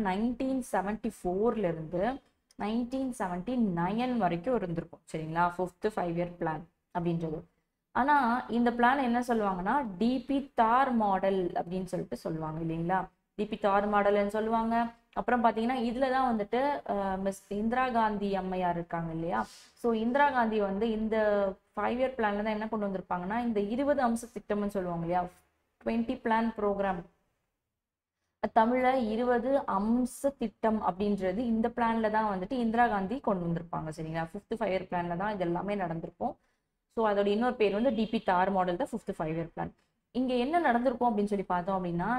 Speaker 1: 1974 1979 வரைக்கும் இருந்திருக்கும். சரிங்களா. 5th 5-year பிளான் அப்படின்றது. ஆனா இந்த பிளான் என்ன சொல்லுவாங்கன்னா டிபி தார் மாடல் அப்படின்னு சொல்லிட்டு சொல்லுவாங்க இல்லைங்களா. டிபி தார் மாடல்னு சொல்லுவாங்க. அப்புறம் பார்த்தீங்கன்னா இதில் தான் வந்துட்டு மிஸ் இந்திரா காந்தி அம்மையார் இருக்காங்க இல்லையா. ஸோ இந்திரா காந்தி வந்து இந்த 5-year பிளான்ல தான் என்ன கொண்டு வந்திருப்பாங்கன்னா இந்த 20 அம்ச திட்டம்னு சொல்லுவாங்க இல்லையா, 20 பிளான் ப்ரோக்ராம். தமிழ்ல 20 அம்ச திட்டம் அப்படின்றது இந்த பிளான்ல தான் வந்துட்டு இந்திரா காந்தி கொண்டு வந்திருப்பாங்க. சரிங்களா. 5th 5-year பிளான்ல தான் இது எல்லாமே நடந்திருக்கும். ஸோ அதோட இன்னொரு பேர் வந்து டிபி தார் மாடல் தான் 5th 5-year பிளான். இங்கே என்ன நடந்திருக்கும் அப்படின்னு சொல்லி பார்த்தோம் அப்படின்னா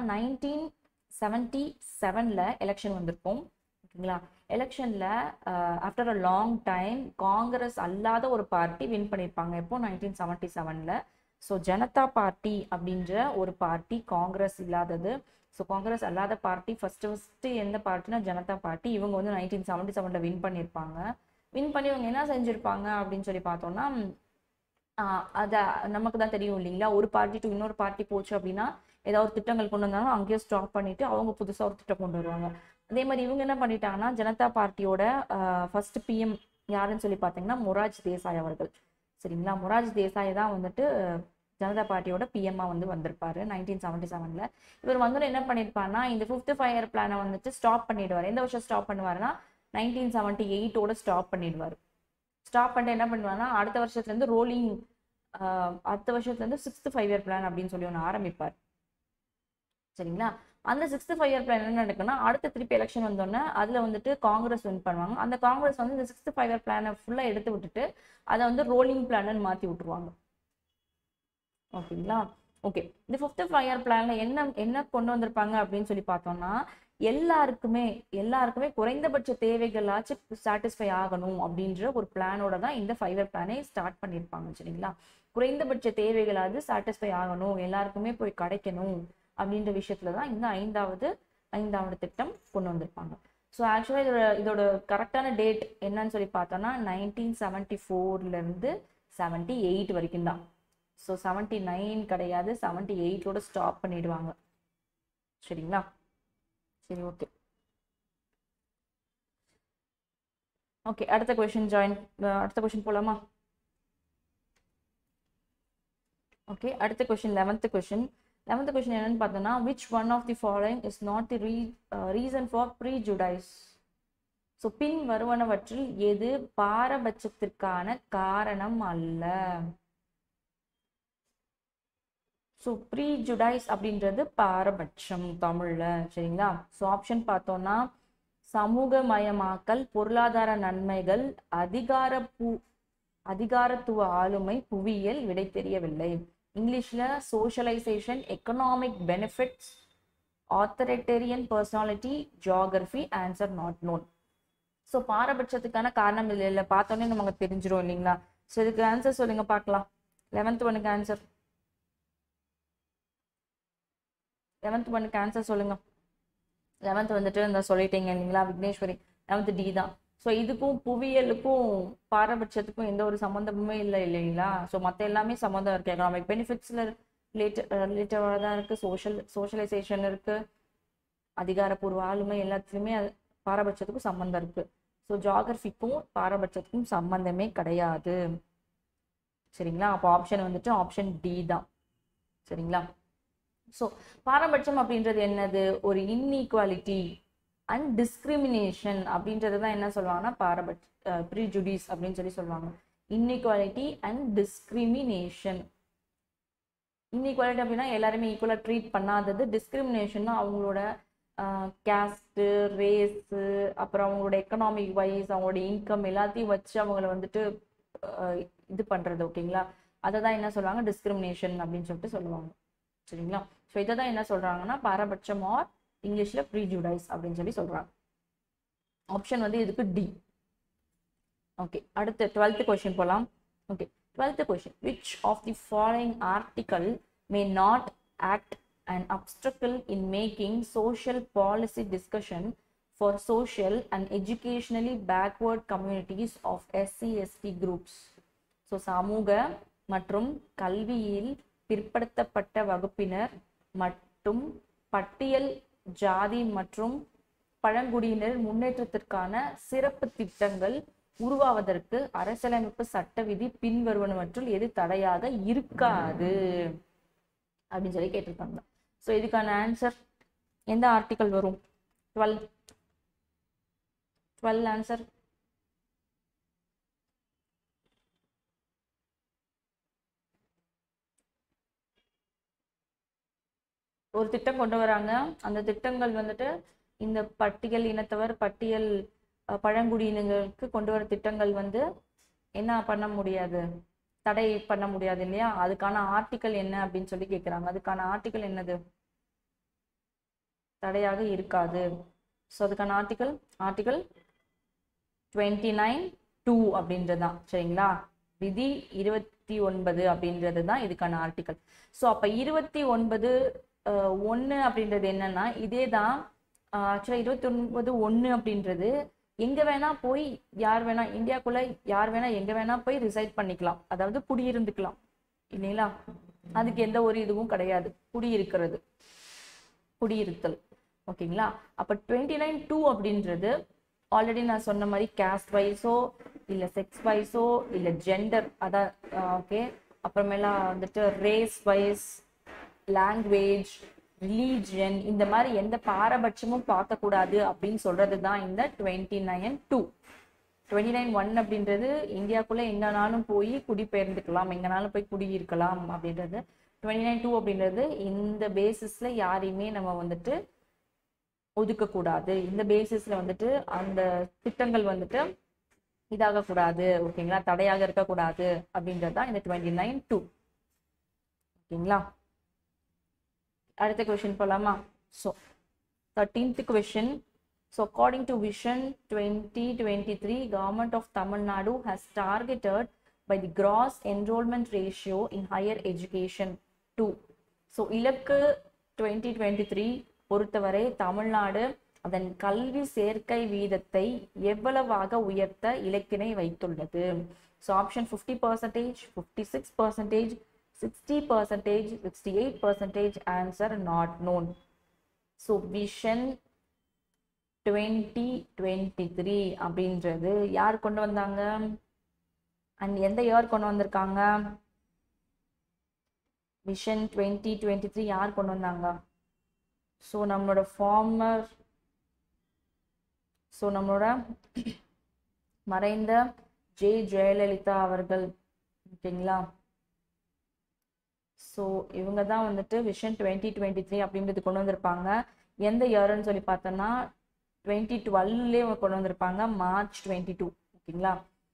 Speaker 1: 1977 எலெக்ஷன் வந்திருக்கும். ஓகேங்களா. எலெக்ஷன்ல after a long time Congress அல்லாத ஒரு பார்ட்டி வின் பண்ணியிருப்பாங்க. எப்போ 1977. ஸோ ஜனதா பார்ட்டி அப்படின்ற ஒரு பார்ட்டி, காங்கிரஸ் இல்லாதது. ஸோ காங்கிரஸ் அல்லாத பார்ட்டி ஃபர்ஸ்ட் எந்த பார்ட்டினா ஜனதா பார்ட்டி. இவங்க வந்து 1977 வின் பண்ணியிருப்பாங்க. வின் பண்ணி இவங்க என்ன செஞ்சிருப்பாங்க அப்படின்னு சொல்லி பார்த்தோம்னா அதை நமக்கு தான் தெரியும் இல்லைங்களா. ஒரு பார்ட்டி டு இன்னொரு பார்ட்டி போச்சு அப்படின்னா ஏதாவது திட்டங்கள் கொண்டு வந்தாலும் அங்கேயே ஸ்டாப் பண்ணிட்டு அவங்க புதுசாக ஒரு திட்டம் கொண்டு வருவாங்க. அதே மாதிரி இவங்க என்ன பண்ணிட்டாங்கன்னா ஜனதா பார்ட்டியோட ஃபர்ஸ்ட் PM யாருன்னு சொல்லி பார்த்தீங்கன்னா மொரார்ஜி தேசாய் அவர்கள். சரிங்களா. மொரார்ஜி தேசாய் தான் வந்துட்டு ஜனதா பார்ட்டியோட PM வந்து வந்திருப்பாரு 1977. இவர் வந்து என்ன பண்ணியிருப்பாருன்னா இந்த 5th 5-year பிளானை வந்துட்டு ஸ்டாப் பண்ணிடுவார். எந்த வருஷம் ஸ்டாப் பண்ணுவாருன்னா 1978 ஸ்டாப் பண்ணிடுவார். ஸ்டாப் பண்ணிட்டு என்ன பண்ணுவாங்கன்னா அடுத்த வருஷத்துலேருந்து ரோலிங் அடுத்த வருஷத்துலேருந்து 6th 5-year பிளான் அப்படின்னு சொல்லி ஒன்று ஆரம்பிப்பார். சரிங்களா. அந்த 6th 5-year பிளான் என்ன நடக்குன்னா அடுத்த திருப்பி எலெக்ஷன் வந்தோடனே அதில் வந்துட்டு காங்கிரஸ் வின் பண்ணுவாங்க. அந்த காங்கிரஸ் வந்து இந்த 6th 5-year பிளானை ஃபுல்லாக எடுத்து விட்டுட்டு அதை வந்து ரோலிங் பிளான்னு மாற்றி விட்டுருவாங்க. ஓகேங்களா. ஓகே, இந்த 5th 5-year பிளான்ல என்ன என்ன கொண்டு வந்திருப்பாங்க அப்படின்னு சொல்லி பார்த்தோம்னா எல்லாருக்குமே எல்லாருக்குமே குறைந்தபட்ச தேவைகளாச்சும் சாட்டிஸ்ஃபை ஆகணும் அப்படின்ற ஒரு பிளானோட தான் இந்த 5-year பிளானை ஸ்டார்ட் பண்ணியிருப்பாங்க. சரிங்களா? குறைந்தபட்ச தேவைகளாவது சாட்டிஸ்ஃபை ஆகணும், எல்லாருக்குமே போய் கிடைக்கணும் அப்படின்ற விஷயத்துல தான் இந்த ஐந்தாவது திட்டம் கொண்டு வந்திருப்பாங்க. ஸோ ஆக்சுவலாக இதோட கரெக்டான டேட் என்னன்னு சொல்லி பார்த்தோம்னா 1974 78 வரைக்கும் தான். ஸோ 79 கிடையாது, 78 ஸ்டாப் பண்ணிடுவாங்க. சரிங்களா? சரி, ஓகே. ஓகே, அடுத்த கொஸ்டின் போலாமா? ஓகே, அடுத்த கொஸ்டின் 11th கொஸ்டின் என்னன்னு பார்த்தோம்னா, which one of the following is not the reason for prejudice? So பின் வருவனவற்றில் எது பாரபட்சத்திற்கான காரணம் அல்ல? ஸோ ப்ரீஜுடைஸ் அப்படின்றது பாரபட்சம் தமிழ்ல. சரிங்களா? ஸோ ஆப்ஷன் பார்த்தோம்னா, சமூகமயமாக்கல், பொருளாதார நன்மைகள், அதிகாரத்துவ ஆளுமை, புவியியல், விடை தெரியவில்லை. இங்கிலீஷ்ல socialisation, economic benefits, authoritarian personality, geography, answer not known. So பாரபட்சத்துக்கான காரணம் இல்லை பார்த்தோன்னே நமக்கு தெரிஞ்சிடும் இல்லைங்களா? ஸோ இதுக்கு ஆன்சர் சொல்லுங்க பார்க்கலாம். 11th ஒன்னுக்கு ஆன்சர் 11th ஒன்னுக்கு ஆன்சர் சொல்லுங்க. 11th வந்துட்டு இந்த சொல்லிட்டீங்க இல்லைங்களா விக்னேஸ்வரி, 11th டி தான். ஸோ இதுக்கும் புவியியலுக்கும் பாரபட்சத்துக்கும் எந்த ஒரு சம்மந்தமுமே இல்லை இல்லைங்களா? ஸோ மற்ற எல்லாமே சம்மந்தம் இருக்கு. எக்கனாமிக் பெனிஃபிட்ஸ்ல ரிலேட்டடாக தான் இருக்கு, சோஷியலைசேஷன் இருக்கு, அதிகாரப்பூர்வ ஆளுமை, எல்லாத்துலேயுமே பாரபட்சத்துக்கும் சம்மந்தம் இருக்கு. ஸோ ஜியோகிராஃபிக்கும் பாரபட்சத்துக்கும் சம்மந்தமே கிடையாது. சரிங்களா? அப்போ ஆப்ஷன் வந்துட்டு ஆப்ஷன் டி தான். சரிங்களா? ஸோ பாரபட்சம் அப்படின்றது என்னது? ஒரு இன்இக்வாலிட்டி அண்ட் டிஸ்கிரிமினேஷன் அப்படின்றது தான் என்ன சொல்லுவாங்கன்னா ப்ரீஜுடிஸ் அப்படின்னு சொல்லி சொல்லுவாங்க. Inequality and discrimination. இன்இக்வாலிட்டி அப்படின்னா எல்லாருமே ஈக்குவலாக ட்ரீட் பண்ணாதது. டிஸ்கிரிமினேஷன் அவங்களோட கேஸ்ட்டு, ரேஸு, அப்புறம் அவங்களோட எக்கனாமிக் வைஸ், அவங்களோட இன்கம் எல்லாத்தையும் வச்சு அவங்கள வந்துட்டு இது பண்ணுறது. ஓகேங்களா? அதை தான் என்ன சொல்லுவாங்க? டிஸ்கிரிமினேஷன் அப்படின்னு சொல்லிட்டு சொல்லுவாங்க. சரிங்களா? ஸோ இதை தான் என்ன சொல்கிறாங்கன்னா பாரபட்சம் ஆர் இங்கிலீஷில் ப்ரீஜுடைஸ் அப்படின்னு சொல்லி சொல்கிறாங்க. ஆப்ஷன் வந்து இதுக்கு டி. ஓகே, அடுத்து 12th கொஸ்டின் போகலாம். Okay, 12th question, which of the following article may not act an obstacle in making social policy discussion for social and educationally backward communities of SC/ST groups. So சமூக மற்றும் கல்வியில் பிற்படுத்தப்பட்ட வகுப்பினர் மற்றும் பட்டியல் ஜாதி மற்றும் பழங்குடியினர் முன்னேற்றத்திற்கான சிறப்பு திட்டங்கள் உருவாவதற்கு அரசியலமைப்பு சட்ட விதி பின்வருவனவற்றுள் எது தடையாக இருக்காது அப்படின்னு சொல்லி கேட்டிருக்காங்க. ஸோ இதுக்கான ஆன்சர் எந்த ஆர்டிக்கல் வரும்? 12 ஆன்சர். ஒரு திட்டம் கொண்டு வராங்க. அந்த திட்டங்கள் வந்துட்டு இந்த பட்டியல் இனத்தவர், பட்டியல் பழங்குடியினங்களுக்கு கொண்டு வர திட்டங்கள் வந்து என்ன பண்ண முடியாது, தடை பண்ண முடியாது இல்லையா? அதுக்கான ஆர்டிக்கல் என்ன அப்படின்னு சொல்லி கேட்குறாங்க. அதுக்கான ஆர்டிக்கல் என்னது? தடையாக இருக்காது. ஸோ அதுக்கான ஆர்டிக்கல் 29(2) அப்படின்றது தான். சரிங்களா? விதி 29 அப்படின்றது தான் இதுக்கான ஆர்டிக்கல். ஸோ அப்போ 29(1) அப்படின்றது என்னன்னா இதே தான். ஆக்சுவலாக 29(1) அப்படின்றது எங்க வேணா போய் யார் வேணா, இந்தியாக்குள்ள யார் வேணா எங்க வேணா போய் ரிசைட் பண்ணிக்கலாம், அதாவது குடியிருந்துக்கலாம் இல்லைங்களா? அதுக்கு எந்த ஒரு இதுவும் கிடையாது. குடியிருத்தல். ஓகேங்களா? அப்ப 29(2) அப்படின்றது ஆல்ரெடி நான் சொன்ன மாதிரி கேஸ்ட் வைஸோ இல்லை செக்ஸ் வைஸோ இல்லை ஜெண்டர், அதான் ஓகே, அப்புறமேலா வந்துட்டு ரேஸ் வைஸ், லாங்குவேஜ், ரிலீஜியன், இந்த மாதிரி எந்த பாரபட்சமும் பார்க்கக்கூடாது அப்படின்னு சொல்றது தான் இந்த 29(2). 29(1) அப்படின்றது இந்தியாக்குள்ள எங்கனாலும் போய் குடிபெயர்ந்துக்கலாம், எங்கனாலும் போய் குடியிருக்கலாம் அப்படின்றது. 29(2) அப்படின்றது இந்த பேசிஸ்ல யாரையுமே நம்ம வந்துட்டு ஒதுக்கக்கூடாது, இந்த பேசிஸ்ல வந்துட்டு அந்த திட்டங்கள் வந்துட்டு இதாகக்கூடாது, ஓகேங்களா, தடையாக இருக்கக்கூடாது அப்படின்றது தான் இந்த 29(2). ஓகேங்களா? அடுத்த கொஸ்டின் போலாமா? So 13th question. So according to Vision 2023, Government of Tamil Nadu has targeted by the gross enrollment ratio in higher education to. So இலக்கு 2023 பொறுத்தவரை தமிழ்நாடு அதன் கல்வி சேர்க்கை வீதத்தை எவ்வளவாக உயர்த்த இலக்கினை வைத்துள்ளது. So option 50%, 56%, 60%, 68%, answer not known. So Vision 2023 அப்படின்றது யார் கொண்டு வந்தாங்க அண்ட் எந்த இயர் கொண்டு வந்திருக்காங்க? விஷன் 2023 யார் கொண்டு வந்தாங்க? ஸோ நம்மளோட ஃபார்மர், ஸோ நம்மளோட மறைந்த ஜே ஜெயலலிதா அவர்கள். ஓகேங்களா? ஸோ இவங்க தான் வந்துட்டு விஷன் 2023 அப்படின்றது கொண்டு வந்திருப்பாங்க. எந்த இயர்ன்னு சொல்லி பார்த்தோன்னா 2012 கொண்டு வந்திருப்பாங்க, மார்ச் 22. ஓகேங்களா?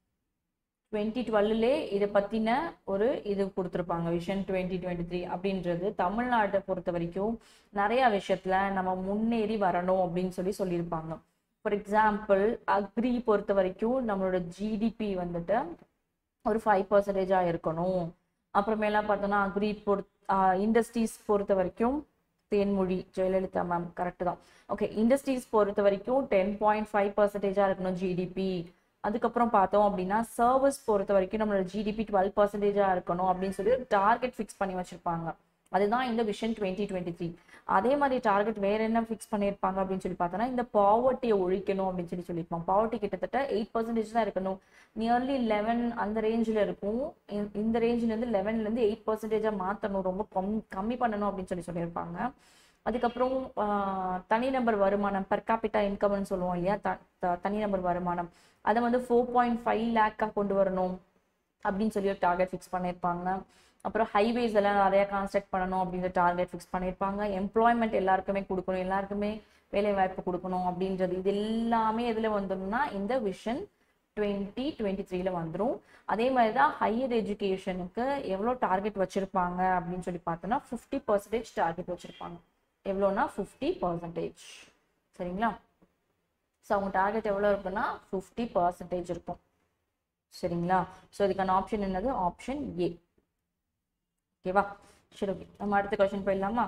Speaker 1: 2012 இதை பற்றின ஒரு இது கொடுத்துருப்பாங்க. விஷன் 2023 அப்படின்றது தமிழ்நாட்டை பொறுத்த வரைக்கும் நிறைய விஷயத்துல நம்ம முன்னேறி வரணும் அப்படின்னு சொல்லியிருப்பாங்க. ஃபார் எக்ஸாம்பிள் அக்ரி பொறுத்த வரைக்கும் நம்மளோட ஜிடிபி வந்துட்டு ஒரு 5% இருக்கணும். அப்புறமேலாம் பார்த்தோன்னா அக்ரி இண்டஸ்ட்ரீஸ் பொறுத்த வரைக்கும் தேன்மொழி ஜெயலலிதா மேம் கரெக்டு தான். ஓகே, இண்டஸ்ட்ரீஸ் பொறுத்த வரைக்கும் 10.5% இருக்கணும் ஜிடிபி. அதுக்கப்புறம் பார்த்தோம் அப்படின்னா சர்வீஸ் பொறுத்த வரைக்கும் நம்மளோட ஜிடிபி 12% இருக்கணும் அப்படின்னு சொல்லி டார்கெட் ஃபிக்ஸ் பண்ணி வச்சிருப்பாங்க. அதுதான் இந்த விஷன் 2023. அதே மாதிரி டார்கெட் வேற என்ன ஃபிக்ஸ் பண்ணியிருப்பாங்க அப்படின்னு சொல்லி பார்த்தோன்னா இந்த பாவர்ட்டியை ஒழிக்கணும் அப்படின்னு சொல்லியிருப்பாங்க. பாவர்ட்டி கிட்டத்தட்ட 8% தான் இருக்கணும். நியர்லி 11 அந்த ரேஞ்சில் இருக்கும். இந்த ரேஞ்சிலேருந்து 11லேருந்து 8% மாற்றணும், ரொம்ப கம்மி பண்ணணும் அப்படின்னு சொல்லியிருப்பாங்க. அதுக்கப்புறம் தனிநபர் வருமானம் பெர் கேபிட்டா இன்கம்னு சொல்லுவோம் இல்லையா, தனிநபர் வருமானம் அதை வந்து 4.5 லேக்காக கொண்டு வரணும் அப்படின்னு சொல்லி ஒரு டார்கெட் ஃபிக்ஸ் பண்ணியிருப்பாங்க. அப்புறம் ஹைவேஸ் எல்லாம் நிறைய கான்ஸ்ட்ரக்ட் பண்ணணும் அப்படின்ற டார்கெட் ஃபிக்ஸ் பண்ணியிருப்பாங்க. எம்ப்ளாய்மெண்ட் எல்லாருக்குமே கொடுக்கணும், எல்லாருக்குமே வேலை வாய்ப்பு கொடுக்கணும் அப்படின்றது. இது எல்லாமே எதில் வந்துடும்னா இந்த விஷன் 2023 வந்துடும். அதே மாதிரி தான் ஹையர் எஜுகேஷனுக்கு எவ்வளோ டார்கெட் வச்சுருப்பாங்க அப்படின்னு சொல்லி பார்த்தோன்னா 50% டார்கெட் வச்சுருப்பாங்க. எவ்வளோனா 50%. சரிங்களா? ஸோ அவங்க டார்கெட் எவ்வளோ இருக்குன்னா 50% இருக்கும். சரிங்களா? ஸோ இதுக்கான ஆப்ஷன் என்னது? Option A. ஓகேவா? சரி, ஓகே, நம்ம அடுத்த கொஸ்டின் போயிடலாமா?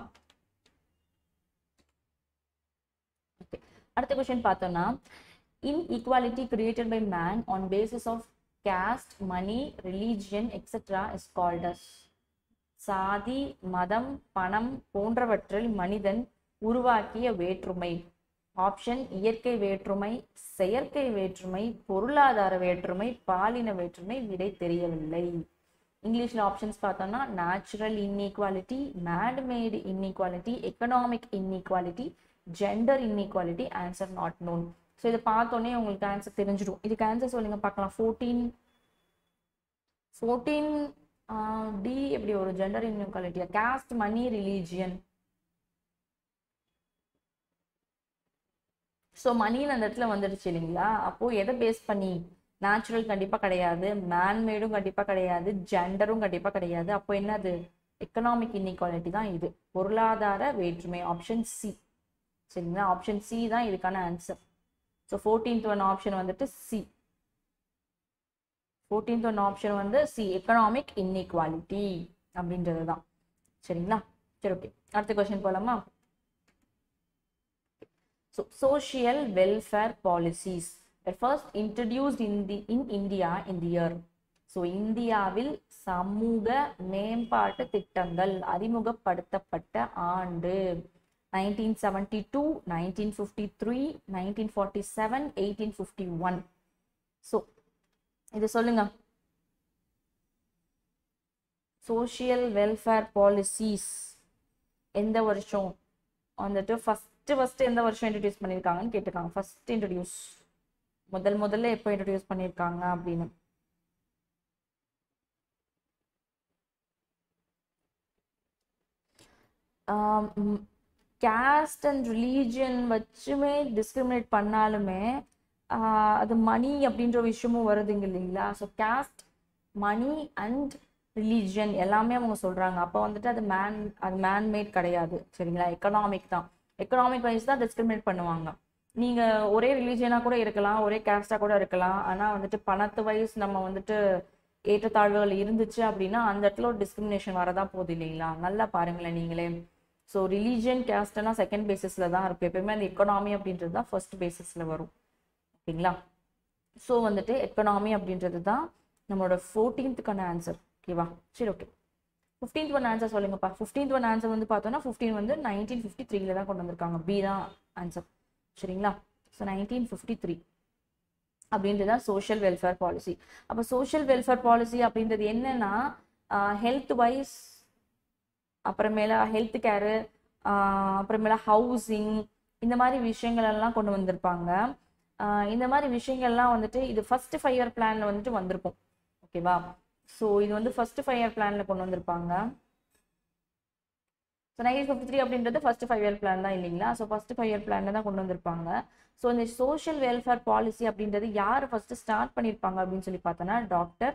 Speaker 1: ஓகே, அடுத்த கொஸ்டின் பார்த்தோம்னா inequality created by man on basis of caste, money, religion, etc. is called as. சாதி, மதம், பணம் போன்றவற்றில் மனிதன் உருவாக்கிய வேற்றுமை. ஆப்ஷன் இயற்கை வேற்றுமை, செயற்கை வேற்றுமை, பொருளாதார வேற்றுமை, பாலின வேற்றுமை. விடை தெரியவில்லை. இங்கிலீஷ்ல ஆப்ஷன்ஸ் பார்த்தோம்னா natural inequality, made inequality, economic inequality, gender inequality. Answer not known. So இதை பார்த்தோன்னே உங்களுக்கு ஆன்சர் தெரிஞ்சிடும். இதுக்கு ஆன்சர் சொல்லுங்க பார்க்கலாம். 14 டி எப்படி ஒரு ஜெண்டர் இன்இக்வாலிட்டியா? Caste, money, religion. ஸோ மணின்னு அந்த இடத்துல வந்துடுச்சு இல்லைங்களா? அப்போ எதை பேஸ் பண்ணி? நேச்சுரல் கண்டிப்பாக கிடையாது, மேன்மேடும் கண்டிப்பாக கிடையாது, ஜெண்டரும் கண்டிப்பாக கிடையாது. அப்போ என்னது? எக்கனாமிக் இன்இக்வாலிட்டி தான் இது. பொருளாதார வேற்றுமை. Option C. சரிங்களா? ஆப்ஷன் சி தான் இதுக்கான answer. So 14th one option வந்துட்டு சி. 14th ஒன் ஆப்ஷன் வந்து சி, எக்கனாமிக் இன்இக்வாலிட்டி அப்படின்றது தான். சரிங்களா? சரி, ஓகே, அடுத்த கொஸ்டின் போகலாமா? So social welfare policies were first introduced in India in the year. So இந்தியாவில் சமூக மேம்பாட்டு திட்டங்கள் அறிமுகப்படுத்தப்பட்ட ஆண்டு 1972, 1953, 1947, 1851. So இது சொல்லுங்க. சோஷியல் வெல்ஃபேர் பாலிசிஸ் எந்த வருஷம் வந்துட்டு ஃபர்ஸ்ட் எந்த வருஷம் இன்ட்ரடியூஸ் பண்ணியிருக்காங்கன்னு கேட்டிருக்காங்க. ஃபர்ஸ்ட் இன்ட்ரடியூஸ் முதல்ல எப்போ இன்ட்ரடியூஸ் பண்ணியிருக்காங்க அப்படின்னு. கேஸ்ட் அண்ட் ரிலீஜியன் வச்சுமே டிஸ்கிரிமினேட் பண்ணாலுமே அது மணி அப்படின்ற விஷயமும் வருதுங்க இல்லைங்களா? So caste, money and religion எல்லாமே அவங்க சொல்கிறாங்க. அப்போ வந்துட்டு அது மேன்மேட் கிடையாது. சரிங்களா? எக்கனாமிக் தான். எக்கனாமிக் வைஸ் தான் டிஸ்கிரிமினேட் பண்ணுவாங்க. நீங்கள் ஒரே ரிலீஜியனாக கூட இருக்கலாம், ஒரே கேஸ்டாக கூட இருக்கலாம், ஆனால் வந்துட்டு பணத்து வைஸ் நம்ம வந்துட்டு ஏற்றத்தாழ்வுகள் இருந்துச்சு அப்படின்னா அந்த இடத்துல ஒரு டிஸ்கிரிமினேஷன் வரதான் போகுது இல்லைங்களா? நல்லா பாருங்களேன் நீங்களே. ஸோ ரிலீஜியன் கேஸ்ட்னா செகண்ட் பேசிஸில் தான் இருக்கும், எப்பயுமே அந்த எக்கனாமி அப்படின்றது தான் ஃபர்ஸ்ட் பேசிஸில் வரும். ஓகேங்களா? ஸோ வந்துட்டு எக்கனாமி அப்படின்றது தான் நம்மளோட 14th ஆன்சர். ஓகேவா? சரி, ஓகே. 15th ஒன் ஆன்சர் சொல்லுங்கப்பா. 15th ஒன் ஆன்சர் வந்து பார்த்தோன்னா 15 வந்து 1953 தான் கொண்டு வந்திருக்காங்க. பி தான் ஆன்சர். சரிங்களா? ஸோ 1953 அப்படின்றது தான் சோஷியல் வெல்ஃபேர் பாலிசி. அப்போ சோஷியல் வெல்ஃபேர் பாலிசி அப்படின்றது என்னன்னா ஹெல்த் வைஸ், அப்புறமேல ஹெல்த் கேரு, அப்புறமேல ஹவுசிங், இந்த மாதிரி விஷயங்கள் எல்லாம் கொண்டு வந்திருப்பாங்க. இந்த மாதிரி விஷயங்கள்லாம் வந்துட்டு இது ஃபர்ஸ்ட் 5 இயர் பிளான்ல வந்துட்டு வந்திருக்கும். ஓகேவா? ஸோ இது வந்து ஃபர்ஸ்ட் 5 இயர் பிளான்ல கொண்டு வந்திருப்பாங்க. ஸோ 1953 அப்படின்றது ஃபர்ஸ்ட் 5 இயர் பிளான் தான் இல்லைங்களா? ஸோ ஃபர்ஸ்ட் 5 இயர் பிளான்ல தான் கொண்டு வந்திருப்பாங்க. ஸோ இந்த சோஷியல் வெல்ஃபேர் பாலிசி அப்படின்றது யார் ஃபர்ஸ்ட் ஸ்டார்ட் பண்ணியிருப்பாங்க அப்படின்னு சொல்லி பார்த்தோன்னா டாக்டர்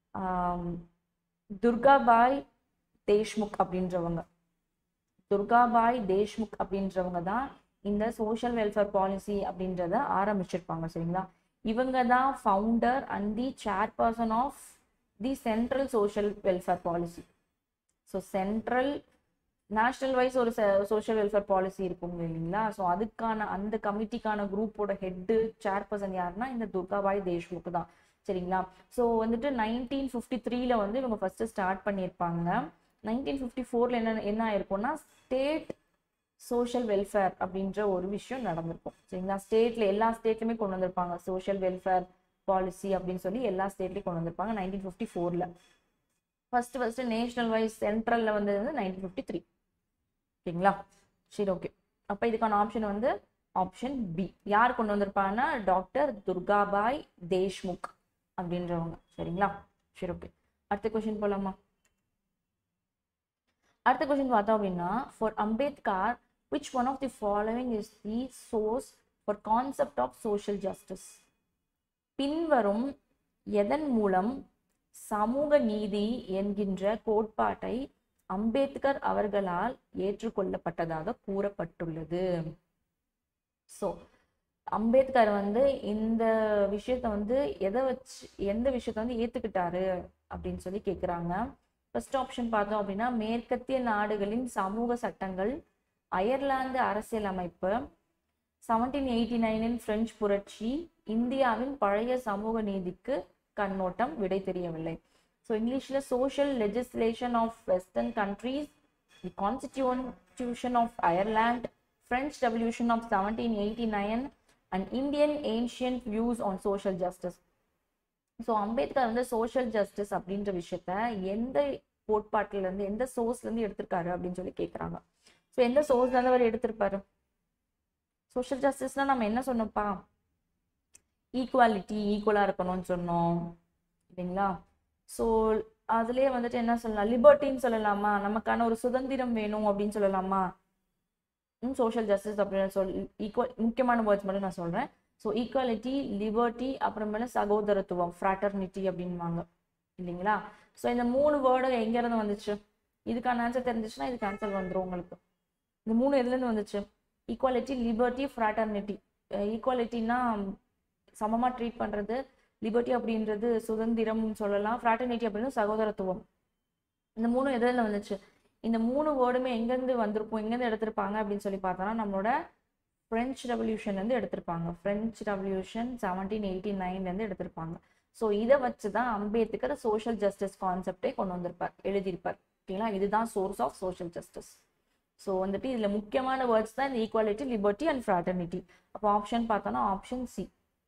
Speaker 1: துர்காபாய் தேஷ்முக் அப்படின்றவங்க. துர்காபாய் தேஷ்முக் அப்படின்றவங்க தான் இந்த சோஷியல் வெல்ஃபேர் பாலிசி அப்படின்றத ஆரம்பிச்சிருப்பாங்க. சரிங்களா? இவங்க தான் founder and the chairperson of the central social welfare policy. So central national wise ஒரு சோஷியல் வெல்ஃபேர் பாலிசி இருக்குங்க இல்லைங்களா? ஸோ அதுக்கான அந்த கமிட்டிக்கான குரூப்போட ஹெட்டு சேர்பர்சன் யாருன்னா இந்த துர்காபாய் தேஷ்முக் தான். சரிங்களா? ஸோ வந்துட்டு 1953 வந்து இவங்க ஃபர்ஸ்ட் ஸ்டார்ட் பண்ணியிருப்பாங்க. 1954 என்ன ஆயிருக்கும்னா ஸ்டேட் சோஷியல் வெல்ஃபேர் அப்படின்ற ஒரு விஷயம் நடந்திருக்கும். சரிங்களா? ஸ்டேட்ல எல்லா ஸ்டேட்லையுமே கொண்டு வந்திருப்பாங்க சோஷியல் வெல்ஃபேர் பாலிசி அப்படின்னு சொல்லி எல்லா ஸ்டேட்லையும் கொண்டு வந்திருப்பாங்க 1954. ஃபர்ஸ்ட் நேஷனல் வைஸ் சென்ட்ரல்ல வந்தது வந்து 1953. ஓகேங்களா? சரி, ஓகே. அப்போ இதுக்கான ஆப்ஷன் வந்து ஆப்ஷன் பி. யார் கொண்டு வந்திருப்பாங்கன்னா டாக்டர் துர்காபாய் தேஷ்முக் அப்படின்றவங்க. சரிங்களா? சரி, ஓகே. அடுத்த கொஸ்டின் போலாமா? அடுத்த கொஸ்டின் பார்த்தோம் அப்படின்னா for Ambedkar which one of the following is the source for concept of social justice? பின்வரும் எதன் மூலம் சமூக நீதி என்கின்ற கோட்பாட்டை அம்பேத்கர் அவர்களால் ஏற்றுக்கொள்ளப்பட்டதாக கூறப்பட்டுள்ளது? ஸோ அம்பேத்கர் வந்து இந்த விஷயத்த வந்து எந்த விஷயத்த வந்து ஏத்துக்கிட்டாரு அப்படின்னு சொல்லி கேட்குறாங்க. ஃபர்ஸ்ட் ஆப்ஷன் பார்த்தோம் அப்படின்னா மேற்கத்திய நாடுகளின் சமூக சட்டங்கள், அயர்லாந்து அரசியலமைப்பு, 1789 பிரெஞ்சு புரட்சி, இந்தியாவின் பழைய சமூக நீதிக்கு கண்ணோட்டம், விடை தெரியவில்லை. ஸோ இங்கிலீஷ்ல social legislation of western countries, the constitution of Ireland, French revolution of 1789 and Indian ancient views on social justice. So Ambedkar வந்து சோஷியல் ஜஸ்டிஸ் அப்படின்ற விஷயத்த எந்த கோட்பாட்டில இருந்து எந்த சோர்ஸ்ல இருந்து எடுத்திருக்காரு அப்படின்னு சொல்லி கேட்குறாங்க. ஸோ எந்த சோர்ஸ்ல இருந்து அவர் எடுத்திருப்பாரு? சோஷியல் ஜஸ்டிஸ்னா நம்ம என்ன சொன்னோம்ப்பா? ஈக்குவாலிட்டி, ஈக்குவலா இருக்கணும்னு சொன்னோம் இல்லைங்களா? ஸோ அதுலயே வந்துட்டு என்ன சொல்லலாம்? லிபர்ட்டின்னு சொல்லலாமா? நமக்கான ஒரு சுதந்திரம் வேணும் அப்படின்னு சொல்லலாமா? சோஷியல் ஜஸ்டிஸ் அப்படின்னு ஈக்குவல் முக்கியமான வேர்ட்ஸ் மட்டும் நான் சொல்றேன். ஸோ ஈக்குவாலிட்டி, லிபர்ட்டி, அப்புறமேல சகோதரத்துவம், ஃப்ராட்டர்னிட்டி அப்படின்வாங்க இல்லைங்களா? ஸோ இந்த 3 வேர்டும் எங்க இருந்து வந்துச்சு? இதுக்கான ஆன்சர் தெரிஞ்சிச்சுன்னா இதுக்கு ஆன்சர் வந்துடும் உங்களுக்கு. இந்த 3 எதுல இருந்து வந்துச்சு? Equality, liberty, fraternity. ஈக்குவாலிட்டினா சமமா ட்ரீட் பண்றது, லிபர்ட்டி அப்படின்றது சுதந்திரம் சொல்லலாம், ஃப்ராட்டர்னிட்டி அப்படின்னு சகோதரத்துவம். இந்த 3 எதுல வந்துச்சு? இந்த 3 வேர்டுமே எங்கேருந்து வந்திருக்கும், எங்கேருந்து எடுத்திருப்பாங்க அப்படின்னு சொல்லி பார்த்தோம்னா நம்மளோட பிரெஞ்சு ரெவல்யூஷன்லேருந்து எடுத்திருப்பாங்க. பிரெஞ்சு ரெவல்யூஷன் 1789 எடுத்திருப்பாங்க. ஸோ இதை வச்சு தான் அம்பேத்கர் சோஷியல் ஜஸ்டிஸ் கான்செப்டை கொண்டு வந்திருப்பார், எழுதியிருப்பார். ஓகேங்களா? இதுதான் source of social justice. So வந்துட்டு இதில் முக்கியமான வேர்ட்ஸ் தான் இந்த ஈக்குவாலிட்டி, லிபர்ட்டி அண்ட் ஃப்ராட்டர்னிட்டி. அப்போ ஆப்ஷன் பார்த்தோன்னா ஆப்ஷன் சி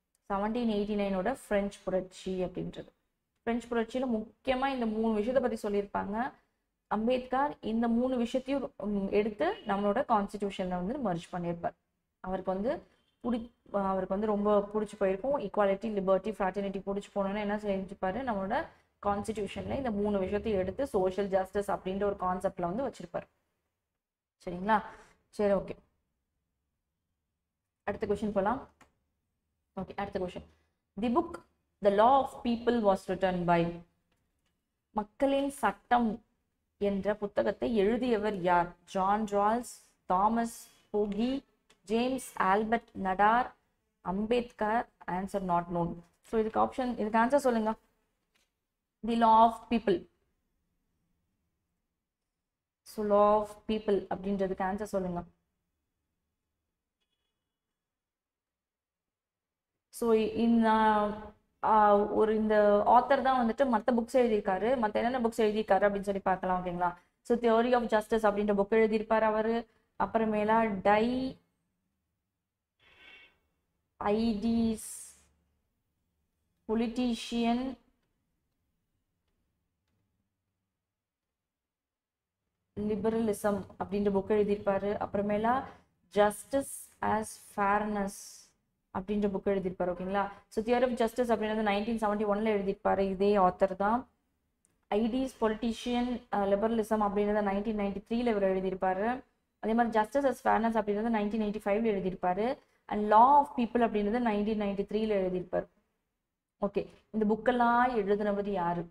Speaker 1: 1789 பிரெஞ்சு புரட்சி அப்படின்றது. பிரெஞ்சு புரட்சியில் முக்கியமாக இந்த 3 விஷயத்தை பற்றி சொல்லியிருப்பாங்க. அம்பேத்கர் இந்த 3 விஷயத்தையும் எடுத்து நம்மளோட கான்ஸ்டிடியூஷன்ல வந்து மர்ஜ் பண்ணியிருப்பார். அவருக்கு வந்து ரொம்ப பிடிச்சி போயிருக்கும். ஈக்குவாலிட்டி, லிபர்ட்டி, ஃப்ராட்டர்னிட்டி பிடிச்சி போனோன்னா என்ன செஞ்சுப்பாரு? நம்மளோட கான்ஸ்டிடியூஷன்ல இந்த 3 விஷயத்தையும் எடுத்து சோஷியல் ஜஸ்டிஸ் அப்படின்ற ஒரு கான்செப்ட்ல வந்து வச்சிருப்பாரு. சரிங்களா? சரி, ஓகே. அடுத்த கொஸ்டின் போலாம். ஓகே, அடுத்த question. The book the law of people was written by. மக்களின் சட்டம் என்ற புத்தகத்தை எழுதியவர் யார்? John Rawls, Thomas Pogge, James Albert Nadar, Ambedkar. Answer not known. So இதுக்கு ஆன்சர் சொல்லுங்க. The law of people. So law of people அப்படின்றதுக்கு ஆன்சர் சொல்லுங்க. ஸோ இந்த ஆத்தர் தான் வந்துட்டு மற்ற புக்ஸ் எழுதியிருக்காரு. மற்ற என்னென்ன புக்ஸ் எழுதியிருக்காரு அப்படின்னு சொல்லி பார்க்கலாம். ஓகேங்களா? ஸோ தியோரி ஆஃப் ஜஸ்டிஸ் அப்படின்ற புக் எழுதியிருப்பார் அவர். அப்புறமேலா ஐடிஸ் பொலிட்டீஷியன் லிபரலிசம் அப்படின்ற புக் எழுதியிருப்பாரு. அப்புறமேலா ஜஸ்டிஸ் ஆஸ் ஃபேர்னஸ் அப்படின்ற புக் எழுதியிருப்பாரு. ஓகேங்களா? ஸோ தியரி ஆஃப் ஜஸ்டிஸ் அப்படின்றது 1971 எழுதியிருப்பாரு. இதே ஆத்தர் தான். ஐடிஸ் பொலிட்டீஷியன் லிபரலிசம் அப்படின்றத 1993 இவர் எழுதியிருப்பாரு. அதே மாதிரி ஜஸ்டிஸ் அஸ் ஃபேர்னஸ் அப்படின்றது 1985 எழுதியிருப்பாரு. அண்ட் லா ஆஃப் பீப்புள் அப்படின்றது 1993 எழுதியிருப்பாரு. ஓகே, இந்த புக்கெல்லாம் எழுதுனவர் யாரு?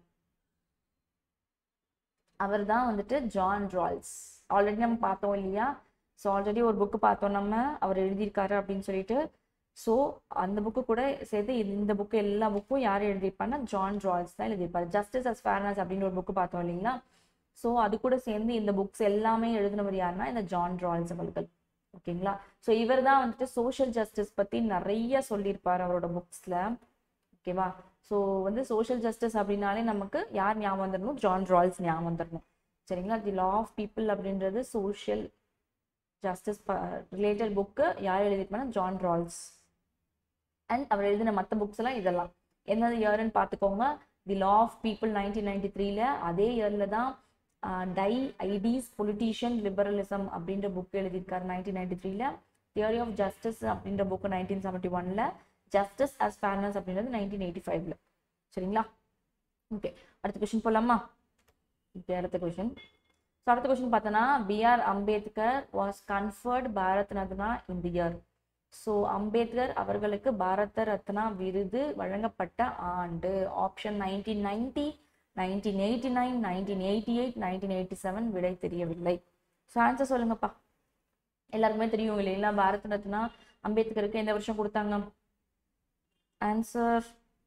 Speaker 1: அவர் தான் வந்துட்டு ஜான் ரால்ஸ். ஆல்ரெடி நம்ம பார்த்தோம் இல்லையா? ஸோ ஆல்ரெடி ஒரு புக்கு பார்த்தோம் நம்ம, அவர் எழுதியிருக்காரு அப்படின்னு சொல்லிட்டு. ஸோ அந்த புக்கு கூட சேர்த்து இந்த புக்கு எல்லா புக்கும் யார் எழுதியிருப்பாருன்னா ஜான் ரால்ஸ் தான் எழுதியிருப்பாரு. ஜஸ்டிஸ் அஸ் ஃபேர்னஸ் அப்படின்னு ஒரு புக்கு பார்த்தோம் இல்லைங்களா? ஸோ அது கூட சேர்ந்து இந்த புக்ஸ் எல்லாமே எழுதினவர் யாருன்னா இந்த ஜான் ரால்ஸ் அவர்கள். ஓகேங்களா? ஸோ இவர் தான் வந்துட்டு சோஷியல் ஜஸ்டிஸ் பற்றி நிறைய சொல்லியிருப்பார் அவரோட புக்ஸில். ஓகேவா? ஸோ வந்து சோஷியல் ஜஸ்டிஸ் அப்படின்னாலே நமக்கு யார் ஞாபகம் வந்துடணும்? ஜான் ரால்ஸ் ஞாபகம் வந்துடணும். சரிங்களா? தி லா ஆஃப் பீப்புள் அப்படின்றது சோஷியல் ஜஸ்டிஸ் ரிலேட்டட் புக்கு. யார் எழுதியிருப்பாங்கன்னா ஜான் ரால்ஸ். அண்ட் அவர் எழுதின மற்ற புக்ஸ் எல்லாம் இதெல்லாம் என்னது இயர்ன்னு பார்த்துக்கோங்க. The law of people 1993. அதே இயரில் தான் ஐடிஸ் பொலிட்டீஷியன் லிபரலிசம் அப்படின்ற புக் எழுதியிருக்காரு 1993. தியரி ஆஃப் ஜஸ்டிஸ் அப்படின்ற புக்கு 1971. ஜஸ்டிஸ் அஸ் ஃபேர்னஸ் அப்படின்றது 1985. சரிங்களா? ஓகே, அடுத்த கொஸ்டின் போகலாமா? ஓகே, அடுத்த கொஸ்டின். ஸோ அடுத்த கொஸ்டின் பார்த்தோன்னா, BR Ambedkar was conferred Bharat Ratna in the year. So Ambedkar அவர்களுக்கு பாரத ரத்னா விருது வழங்கப்பட்ட ஆண்டு. ஆப்ஷன் 1990, 1989, 1988, 1987. விடை தெரியவில்லை. ஸோ ஆன்சர் சொல்லுங்கப்பா. எல்லாருக்குமே தெரியும் இல்லைங்களா? பாரத ரத்னா அம்பேத்கருக்கு எந்த வருஷம் கொடுத்தாங்க? Answer.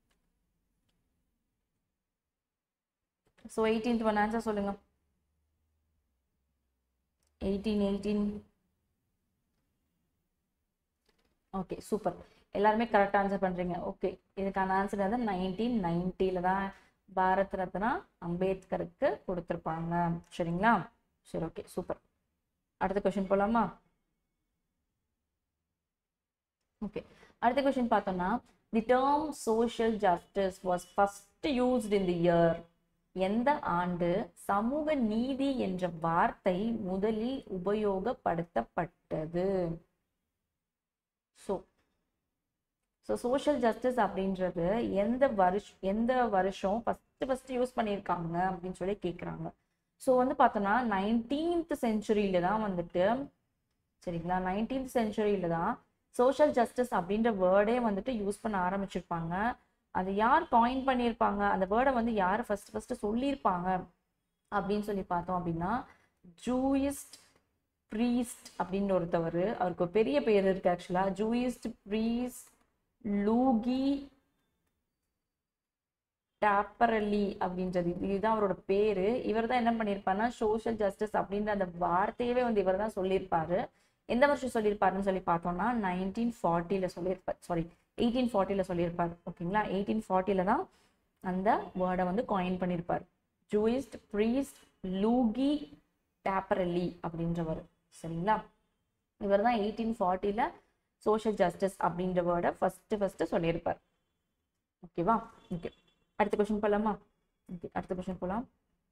Speaker 1: So 18th one answer சொல்லுங்க. 1818. Okay, super. எல்லாருமே கரெக்டாக ஆன்சர் பண்ணுறீங்க. ஓகே, இதுக்கான ஆன்சர் வந்து 1990 தான் பாரத் ரத்னா அம்பேத்கருக்கு கொடுத்துருப்பாங்க. சரிங்களா? சரி, ஓகே, சூப்பர். அடுத்த கொஸ்டின் போகலாமா? ஓகே, அடுத்த கொஸ்டின் பார்த்தோம்னா, the term social justice was first used in the year. எந்த ஆண்டு சமூக நீதி என்ற வார்த்தை முதலில் உபயோகப்படுத்தப்பட்டது? ஸோ சோஷியல் ஜஸ்டிஸ் அப்படின்றது எந்த வருஷம் ஃபர்ஸ்ட் யூஸ் பண்ணியிருக்காங்க அப்படின்னு சொல்லி கேட்குறாங்க. ஸோ வந்து பார்த்தோன்னா 19th century தான் வந்துட்டு, சரிங்களா, 19th century தான் சோஷியல் ஜஸ்டிஸ் அப்படின்ற வேர்டே வந்துட்டு யூஸ் பண்ண ஆரம்பிச்சிருப்பாங்க. அது யார் காயின் பண்ணியிருப்பாங்க, அந்த வேர்டை வந்து யார் ஃபர்ஸ்ட் சொல்லியிருப்பாங்க அப்படின்னு சொல்லி பார்த்தோம் அப்படின்னா, ஜூயிஸ்ட் ப்ரீஸ்ட் அப்படின்னு ஒருத்தவர். அவருக்கு ஒரு பெரிய பேர் இருக்கு ஆக்சுவலா. ஜூயிஸ்ட் ப்ரீஸ்ட் லூகி டாப்பரலி அப்படின்றது இதுதான் அவரோட பேரு. இவர் தான் என்ன பண்ணியிருப்பாருன்னா சோஷியல் ஜஸ்டிஸ் அப்படின்ற அந்த வார்த்தையவே வந்து இவர் தான் சொல்லியிருப்பாரு. எந்த வருஷம் சொல்லியிருப்பாருன்னு சொல்லி பார்த்தோம்னா 1940 சொல்லியிருப்பார். சாரி, 1840 சொல்லியிருப்பார். ஓகேங்களா? 1840 தான் அந்த வேர்டை வந்து காயின் பண்ணியிருப்பார். ஜூயிஸ்ட் ப்ரீஸ்ட் லூகி டாப்பரலி அப்படின்றவர். சரிங்களா? இவர் தான் 1840 சோஷியல் ஜஸ்டிஸ் அப்படின்ற வேர்டை ஃபர்ஸ்ட் சொல்லியிருப்பார். ஓகேவா? ஓகே, அடுத்த கொஸ்டின் போகலாமா? ஓகே, அடுத்த கொஸ்டின் போகலாம்.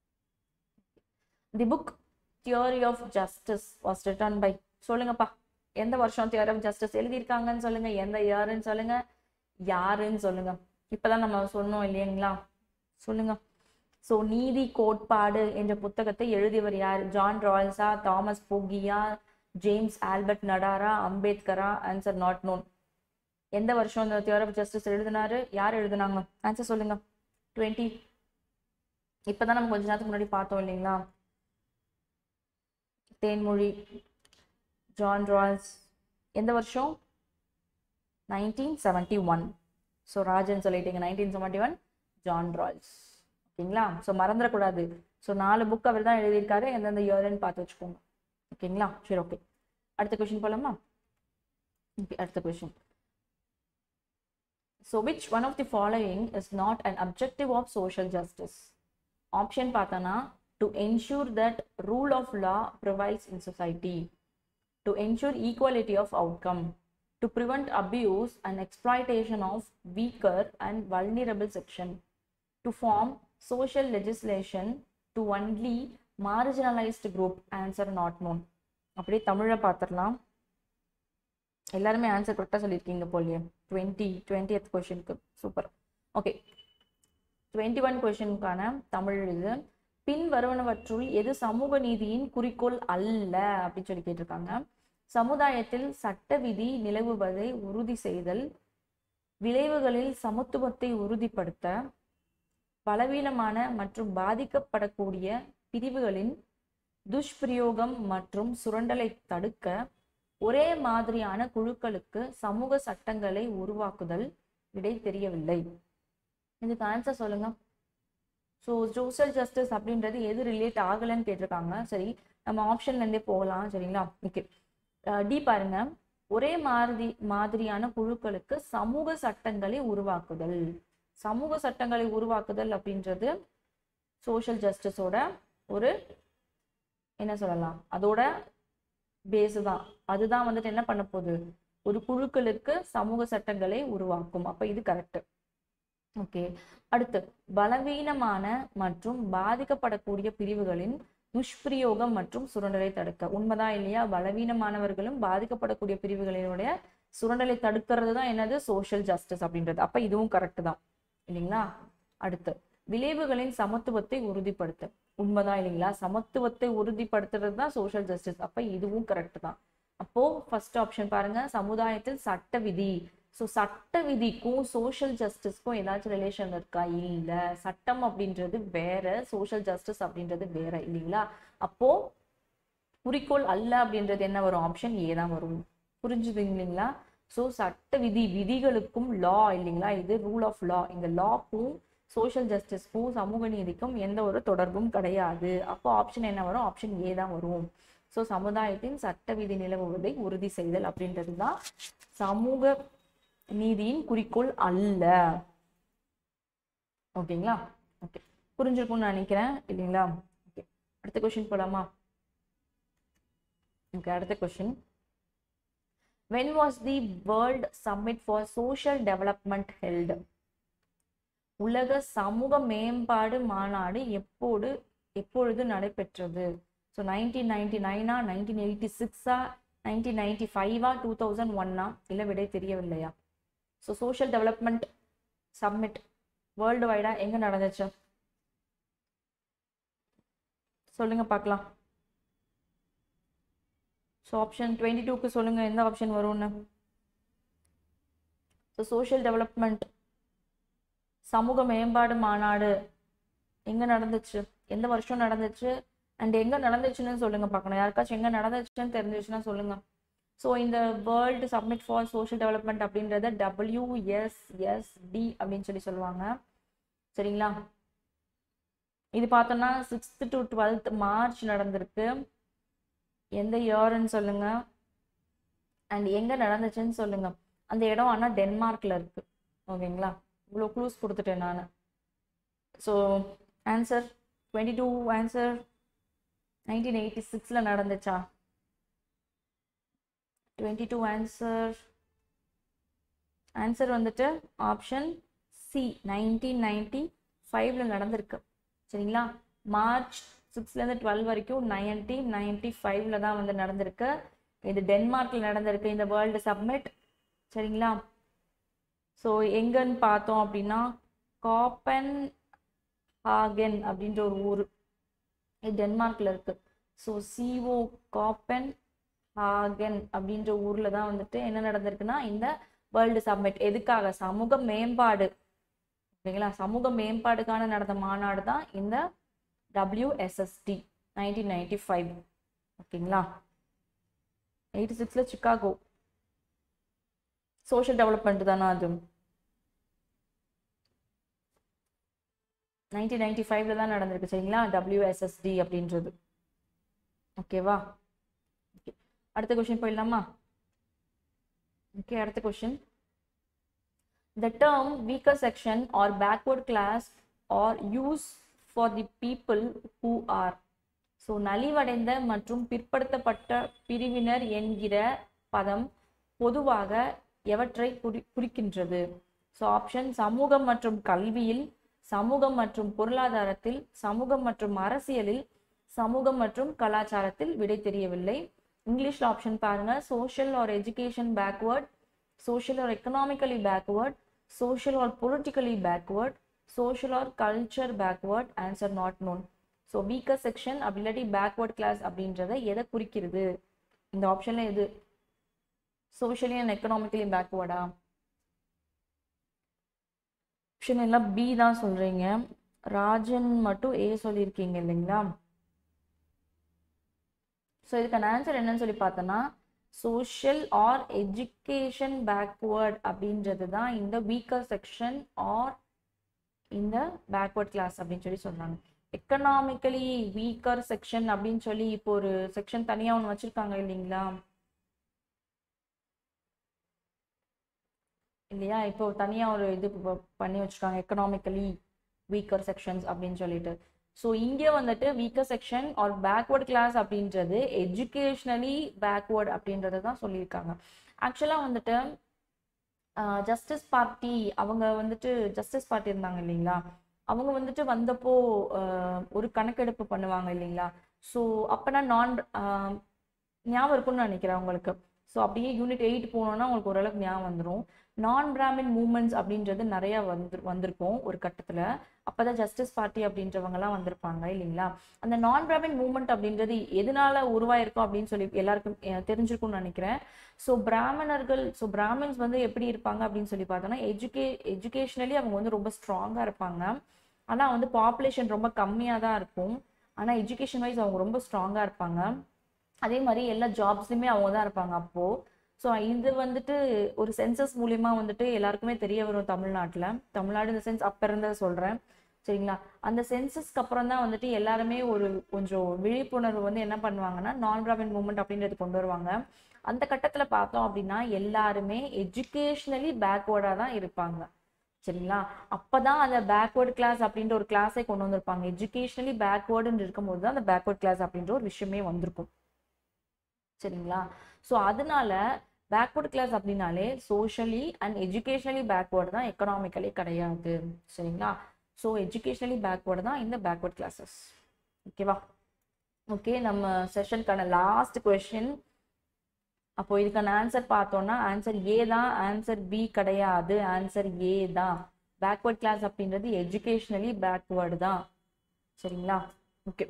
Speaker 1: The book theory of justice was written by. சொல்லுங்கப்பா, எந்த வருஷம் தியரி ஆஃப் ஜஸ்டிஸ் எழுதியிருக்காங்கன்னு சொல்லுங்க. எந்த இயர்ன்னு சொல்லுங்க. யாருன்னு சொல்லுங்க. இப்பதான் நம்ம சொன்னோம் இல்லைங்களா? சொல்லுங்க. ஸோ நீதி கோட்பாடு என்ற புத்தகத்தை எழுதியவர் யார்? ஜான் ரால்ஸா, தாமஸ் போகியா, ஜேம்ஸ் ஆல்பர்ட் நடாரா, அம்பேத்கரா? Answer not known. எந்த வருஷம் இந்த தியரி ஆஃப் ஜஸ்டிஸ் எழுதினாரு? யார் எழுதினாங்க? ஆன்சர் சொல்லுங்க. 20. இப்பதான் நம்ம கொஞ்ச நேரத்துக்கு முன்னாடி பார்த்தோம் இல்லைங்களா? தேன்மொழி ஜான் ரால்ஸ் எந்த வருஷம்? 1971. ஸோ ராஜன் சொல்லிட்டீங்க 1971 ஜான் ரால்ஸ். ஓகேங்களா? ஸோ மறந்துடக்கூடாது. ஸோ 4 புக் அவர் தான் எழுதியிருக்காரு, எந்தெந்த இயர்ன்னு பார்த்து வச்சுக்கோங்க. ஓகேங்களா? சரி, ஓகே. அடுத்த கொஸ்டின் போலாமா? ஓகே, அடுத்த question. So which one of the following is not an objective of social justice? Option பார்த்தோன்னா, to ensure that rule of law prevails in society, to ensure equality of outcome, to prevent abuse and exploitation of weaker and vulnerable section, to form social legislation to only marginalized group. Answer not known. அப்படியே தமிழை பார்த்துடலாம். எல்லாருமே ஆன்சர் கரெக்டாக சொல்லியிருக்கீங்க போலியே. 20th கொஸ்டினுக்கு சூப்பர். ஓகே, 21 கொஸ்டினுக்கான தமிழ் இது. பின் வருவனவற்றுள் எது சமூக நீதியின் குறிக்கோள் அல்ல அப்படின்னு சொல்லி கேட்டிருக்காங்க. சமுதாயத்தில் சட்ட விதி நிலவுவதை உறுதி செய்தல், விளைவுகளில் சமத்துவத்தை உறுதிப்படுத்த, பலவீனமான மற்றும் பாதிக்கப்படக்கூடிய பிரிவுகளின் துஷ்பிரயோகம் மற்றும் சுரண்டலை தடுக்க, ஒரே மாதிரியான குழுக்களுக்கு சமூக சட்டங்களை உருவாக்குதல். விடை தெரியவில்லை. இதுக்கு ஆன்சர் சொல்லுங்க. ஸோ சோஷியல் ஜஸ்டிஸ் அப்படின்றது எது ரிலேட் ஆகலைன்னு கேட்டிருக்காங்க. சரி, நம்ம ஆப்ஷன்லேருந்தே போகலாம். சரிங்களா? ஓகே, டி பாருங்க. ஒரே மாதிரியான குழுக்களுக்கு சமூக சட்டங்களை உருவாக்குதல். சமூக சட்டங்களை உருவாக்குதல் அப்படின்றது சோஷியல் ஜஸ்டிஸோட ஒரு என்ன சொல்லலாம், அதோட பேஸு தான். அதுதான் வந்துட்டு என்ன பண்ண போகுது, ஒரு குழுக்களுக்கு சமூக சட்டங்களை உருவாக்கும். அப்ப இது கரெக்ட். ஓகே, அடுத்து பலவீனமான மற்றும் பாதிக்கப்படக்கூடிய பிரிவுகளின் துஷ்பிரயோகம் மற்றும் சுரண்டலை தடுக்க. உண்மைதான் இல்லையா? பலவீனமானவர்களும் பாதிக்கப்படக்கூடிய பிரிவுகளினுடைய சுரண்டலை தடுக்கிறது தான் என்னது, சோஷியல் ஜஸ்டிஸ் அப்படின்றது. அப்ப இதுவும் கரெக்ட் தான் இல்லைங்களா? அடுத்து விளைவுகளின் சமத்துவத்தை உறுதிப்படுத்த. உண்மைதான் இல்லைங்களா? சமத்துவத்தை உறுதிப்படுத்துறது தான் சோஷியல் ஜஸ்டிஸ். அப்ப இதுவும் கரெக்ட் தான். அப்போ ஃபர்ஸ்ட் ஆப்ஷன் பாருங்க, சமுதாயத்தில் சட்ட விதி. ஸோ சட்ட விதிக்கும் சோஷியல் ஜஸ்டிஸ்க்கும் ஏதாச்சும் ரிலேஷன் இருக்கா? இல்ல. சட்டம் அப்படின்றது வேற, சோஷியல் ஜஸ்டிஸ் அப்படின்றது வேற இல்லைங்களா? அப்போ குறிக்கோள் அல்ல அப்படின்றது என்ன வரும்? ஆப்ஷன் ஏ தான் வரும். புரிஞ்சுது இல்லைங்களா? ஸோ சட்ட விதி, விதிகளுக்கும் லா இல்லைங்களா, இது ரூல் ஆஃப் லா. இந்த லாக்கும் சோஷியல் ஜஸ்டிஸ்க்கும் சமூக நீதிக்கும் எந்த ஒரு தொடர்பும் கிடையாது. அப்போ ஆப்ஷன் என்ன வரும்? ஆப்ஷன் ஏ தான் வரும். ஸோ சமுதாயத்தின் சட்ட விதி நிலவுவதை உறுதி செய்தல் அப்படின்றது தான் சமூக நீதியின் குறிக்கோள் அல்ல. ஓகேங்களா? ஓகே, புரிஞ்சிருக்கும்னு நினைக்கிறேன் இல்லைங்களா? ஓகே, அடுத்த கொஸ்டின் போலாமா? ஓகே, அடுத்த question. When was the World Summit for Social Development held? உலக சமூக மேம்பாடு மாநாடு எப்பொழுது நடைபெற்றது? ஸோ 1999 1986 1995 2001 இல்லை, விடை தெரியவில்லையா? So social development summit world வைடா எங்க நடந்துச்சு சொல்லுங்க பார்க்கலாம். ஸோ ஆப்ஷன் 22க்கு சொல்லுங்க எந்த ஆப்ஷன் வரும்னு. ஸோ சோஷியல் டெவலப்மெண்ட் சமூக மேம்பாடு மாநாடு எங்க நடந்துச்சு, எந்த வருஷம் நடந்துச்சு, அண்ட் எங்க நடந்துச்சுன்னு சொல்லுங்க பார்க்கணும். யாருக்காச்சும் எங்க நடந்துச்சுன்னு தெரிஞ்சிச்சுன்னா சொல்லுங்க. ஸோ இந்த world summit for social development அப்படின்றத WSSD அப்படின்னு சொல்லுவாங்க. சரிங்களா? இது பார்த்தோம்னா 6th to 12th மார்ச் நடந்திருக்கு. எந்த இயர்ன்னு சொல்லுங்க, அண்ட் எங்க நடந்துச்சுன்னு சொல்லுங்க. அந்த இடம் ஆனால் டென்மார்க்ல இருக்கு. ஓகேங்களா? இவ்வளோ க்ளூஸ் கொடுத்துட்டேன் நான். ஸோ ஆன்சர் 22 ஆன்சர் 1986ல நடந்துச்சா? 22 ஆன்சர் வந்துட்டு ஆப்ஷன் சி 1995ல நடந்திருக்கு. சரிங்களா? மார்ச் 6லேருந்து 12 வரைக்கும் 1995ல தான் வந்து நடந்திருக்கு. இது டென்மார்க்ல நடந்திருக்கு இந்த வேர்ல்டு சப்மிட். சரிங்களா? ஸோ எங்கன்னு பார்த்தோம் அப்படின்னா காப்பன் ஹாகன் அப்படின்ற ஒரு ஊர், இது டென்மார்க்ல இருக்கு. ஸோ CO காப்பன் ஹாகன் அப்படின்ற ஊர்ல தான் வந்துட்டு என்ன நடந்திருக்குன்னா இந்த வேர்ல்டு சப்மிட். எதுக்காக? சமூக மேம்பாடு. ஓகேங்களா? சமூக மேம்பாடுக்கான நடந்த மாநாடு தான் இந்த WSSD 1995. ஓகேங்களா? 86ல சிகாகோ சோஷியல் டெவலப்மெண்ட் தானே அது. 1995ல தான் நடந்திருக்கு சரிங்களா, WSSD அப்படின்றது. ஓகேவா? அடுத்த கொஸ்டின் போயிடலாமா? ஓகே, அடுத்த question. The term weaker section or backward class are used for the people who are. So நலிவடைந்த மற்றும் பிற்படுத்தப்பட்ட பிரிவினர் என்கிற பதம் பொதுவாக எவற்றை குறிக்கின்றது? ஸோ ஆப்ஷன் சமூகம் மற்றும் கல்வியில், சமூகம் மற்றும் பொருளாதாரத்தில், சமூகம் மற்றும் அரசியலில், சமூகம் மற்றும் கலாச்சாரத்தில். விடை தெரியவில்லை. இங்கிலீஷ்ல ஆப்ஷன் பாருங்க. Social or education backward, social or economically backward, social or politically backward, social or culture backward. Answer not known. So weaker section ability backward class அப்படின்றத எதை குறிக்கிறது? இந்த ஆப்ஷன்ல எது? socially and economically backward ஆ? ஆப்ஷன் எல்லாம் பி தான் சொல்றீங்க. ராஜன் மட்டும் ஏ சொல்லியிருக்கீங்க இல்லைங்களா? ஸோ இதுக்கான ஆன்சர் என்னன்னு சொல்லி பார்த்தோன்னா சோஷியல் ஆர் எஜுகேஷன் பேக்வேர்ட் அப்படின்றது தான் இந்த வீக்கர் செக்ஷன் ஆர் இந்த பேக்வேர்ட் கிளாஸ் அப்படின்னு சொல்லி சொன்னாங்க. எக்கனாமிக்கலி வீக்கர் செக்ஷன் அப்படின்னு சொல்லி இப்போ ஒரு செக்ஷன் தனியாக ஒன்று வச்சிருக்காங்க இல்லைங்களா? இல்லையா? இப்போ தனியாக ஒரு இது பண்ணி வச்சிருக்காங்க எக்கனாமிக்கலி வீக்கர் செக்ஷன்ஸ் அப்படின்னு சொல்லிட்டு. ஸோ இங்கே வந்துட்டு weaker section or backward class அப்படின்றது எஜுகேஷ்னலி பேக்வர்ட் அப்படின்றது தான் சொல்லியிருக்காங்க. ஆக்சுவலாக வந்துட்டு ஜஸ்டிஸ் பார்ட்டி அவங்க வந்துட்டு ஜஸ்டிஸ் பார்ட்டி இருந்தாங்க இல்லைங்களா? அவங்க வந்துட்டு வந்தப்போ ஒரு கணக்கெடுப்பு பண்ணுவாங்க இல்லைங்களா? ஸோ அப்போனா ஞாபகம் இருக்கும்னு நினைக்கிறேன் உங்களுக்கு. ஸோ அப்படியே யூனிட் 8 போனோன்னா உங்களுக்கு ஓரளவுக்கு ஞாபகம் வந்துடும். நான் பிராமின் மூமெண்ட்ஸ் அப்படின்றது நிறைய வந்திருக்கும் ஒரு கட்டத்தில். அப்போதான் ஜஸ்டிஸ் பார்ட்டி அப்படின்றவங்கலாம் வந்திருப்பாங்க இல்லைங்களா? அந்த நான் பிராமின் மூமெண்ட் அப்படின்றது எதனால உருவாயிருக்கும் அப்படின்னு சொல்லி எல்லாருக்கும் தெரிஞ்சிருக்கும்னு நினைக்கிறேன். ஸோ பிராமின்ஸ் வந்து எப்படி இருப்பாங்க அப்படின்னு சொல்லி பார்த்தோன்னா எஜுகேஷனலி அவங்க வந்து ரொம்ப ஸ்ட்ராங்காக இருப்பாங்க. ஆனால் வந்து பாப்புலேஷன் ரொம்ப கம்மியாக தான் இருக்கும். ஆனால் எஜுகேஷன் வைஸ் அவங்க ரொம்ப ஸ்ட்ராங்காக இருப்பாங்க. அதே மாதிரி எல்லா ஜாப்ஸ்லையுமே அவங்க தான் இருப்பாங்க அப்போது. ஸோ இது வந்துட்டு ஒரு சென்சஸ் மூலியமா வந்துட்டு எல்லாருக்குமே தெரிய வரும் தமிழ்நாடு இந்த சென்ஸ் அப்போ இருந்ததை சொல்கிறேன் சரிங்களா? அந்த சென்சஸ்க்கு அப்புறம் தான் வந்துட்டு எல்லாருமே ஒரு கொஞ்சம் விழிப்புணர்வு வந்து என்ன பண்ணுவாங்கன்னா நான் பிராமின் மூமெண்ட் அப்படின்றது கொண்டு வருவாங்க. அந்த கட்டத்தில் பார்த்தோம் அப்படின்னா எல்லாருமே எஜுகேஷ்னலி பேக்வேர்டாக தான் இருப்பாங்க சரிங்களா? அப்போதான் அந்த பேக்வேர்டு கிளாஸ் அப்படின்ற ஒரு கிளாஸை கொண்டு வந்திருப்பாங்க. எஜுகேஷ்னலி பேக்வேர்டுன்னு இருக்கும்போது தான் அந்த பேக்வேர்ட் கிளாஸ் அப்படின்ற ஒரு விஷயமே வந்திருக்கும் சரிங்களா? ஸோ அதனால பேக்வர்ட் கிளாஸ் அப்படின்னாலே சோஷியலி அண்ட் எஜுகேஷனலி பேக்வேர்டு தான், எக்கனாமிக்கலி கிடையாது சரிங்களா? ஸோ எஜுகேஷனலி பேக்வேர்டு தான் இந்த பேக்வர்ட் கிளாஸஸ். ஓகேவா? ஓகே, நம்ம செஷனுக்கான லாஸ்ட் கொஸ்டின். அப்போ இதுக்கான ஆன்சர் பார்த்தோம்னா ஆன்சர் ஏ தான், ஆன்சர் பி கிடையாது, ஆன்சர் ஏ தான். பேக்வர்ட் கிளாஸ் அப்படின்றது எஜுகேஷனலி பேக்வேர்டு தான் சரிங்களா? ஓகே,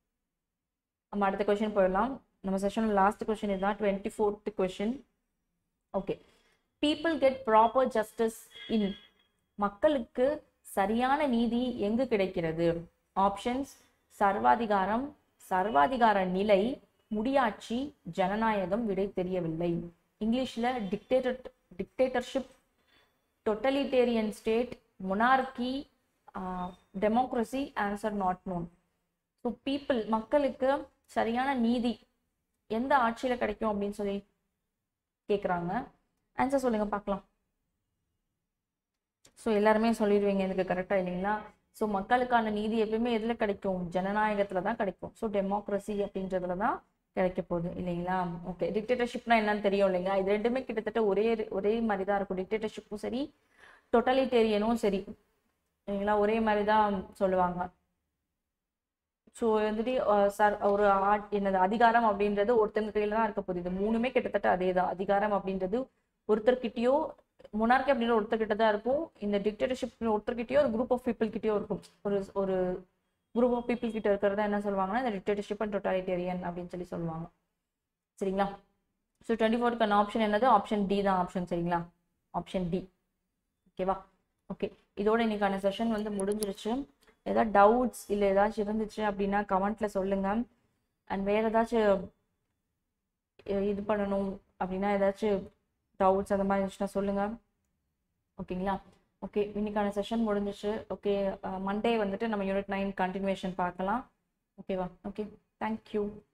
Speaker 1: நம்ம அடுத்த கொஸ்டின் போயிடலாம். நம்ம செஷனோட லாஸ்ட் கொஸ்டின் இதுதான், 24th question. Okay, people get proper justice in. மக்களுக்கு சரியான நீதி எங்கு கிடைக்கிறது? ஆப்ஷன்ஸ் சர்வாதிகாரம், சர்வாதிகார நிலை, முடியாட்சி, ஜனநாயகம். விடை தெரியவில்லை. இங்கிலீஷ்ல dictatorship, totalitarian state, monarchy, democracy. Answer not known. So people மக்களுக்கு சரியான நீதி எந்த ஆட்சியில் கிடைக்கும் அப்படின்னு சொல்லி கேட்குறாங்க. ஆன்சர் சொல்லுங்க பார்க்கலாம். ஸோ எல்லாருமே சொல்லிடுவீங்க எனக்கு கரெக்டாக இல்லைங்களா? ஸோ மக்களுக்கான நீதி எப்பயுமே எதில் கிடைக்கும்? ஜனநாயகத்தில் தான் கிடைக்கும். ஸோ டெமோக்ரஸி அப்படின்றதுல தான் கிடைக்க போகுது இல்லைங்களா? ஓகே, டிக்டேட்டர்ஷிப்னா என்னன்னு தெரியும் இல்லைங்களா? இது ரெண்டுமே கிட்டத்தட்ட ஒரே மாதிரி தான் இருக்கும். டிக்டேட்டர்ஷிப்பும் சரி, டொட்டலிட்டேரியனும் சரி இல்லைங்களா, ஒரே மாதிரி தான் சொல்லுவாங்க. ஸோ வந்துட்டு ஒரு என்னது அதிகாரம் அப்படின்றது ஒருத்தங்க கையில தான் இருக்க போகுது. இது மூணுமே கிட்டத்தட்ட அதே தான். அதிகாரம் அப்படின்றது ஒருத்தர்கிட்டயோ, மொனார்கி அப்படின்ற ஒருத்தர்கிட்ட தான் இருக்கும். இந்த டிக்டேட்டர்ஷிப் ஒருத்தர்கிட்டயோ ஒரு குரூப் ஆஃப் பீப்புள் கிட்டயோ இருக்கும். ஒரு குரூப் ஆஃப் பீப்புள் கிட்ட இருக்கிறதா என்ன சொல்லுவாங்கன்னா இந்த டிக்டேட்டர்ஷிப் அண்ட் டொட்டாலிட்டேரியன் அப்படின்னு சொல்லி சொல்லுவாங்க சரிங்களா? ஸோ 24க்கான ஆப்ஷன் என்னது? ஆப்ஷன் டி தான் ஆப்ஷன் சரிங்களா? Option D. ஓகேவா? ஓகே, இதோட இன்னைக்கான செஷன் வந்து முடிஞ்சிருச்சு. ஏதாவது டவுட்ஸ் இல்லை ஏதாச்சும் இருந்துச்சு அப்படின்னா கமெண்ட்ல சொல்லுங்க. அண்ட் வேற ஏதாச்சும் இது பண்ணணும் அப்படின்னா ஏதாச்சும் டவுட்ஸ் அந்த மாதிரி இருந்துச்சுன்னா சொல்லுங்கள். ஓகேங்களா? ஓகே, இன்னைக்கான செஷன் முடிஞ்சிச்சு. ஓகே, மண்டே வந்துட்டு நம்ம யூனிட் 9 கண்டினியூஷன் பார்க்கலாம். ஓகேவா? Okay, thank you.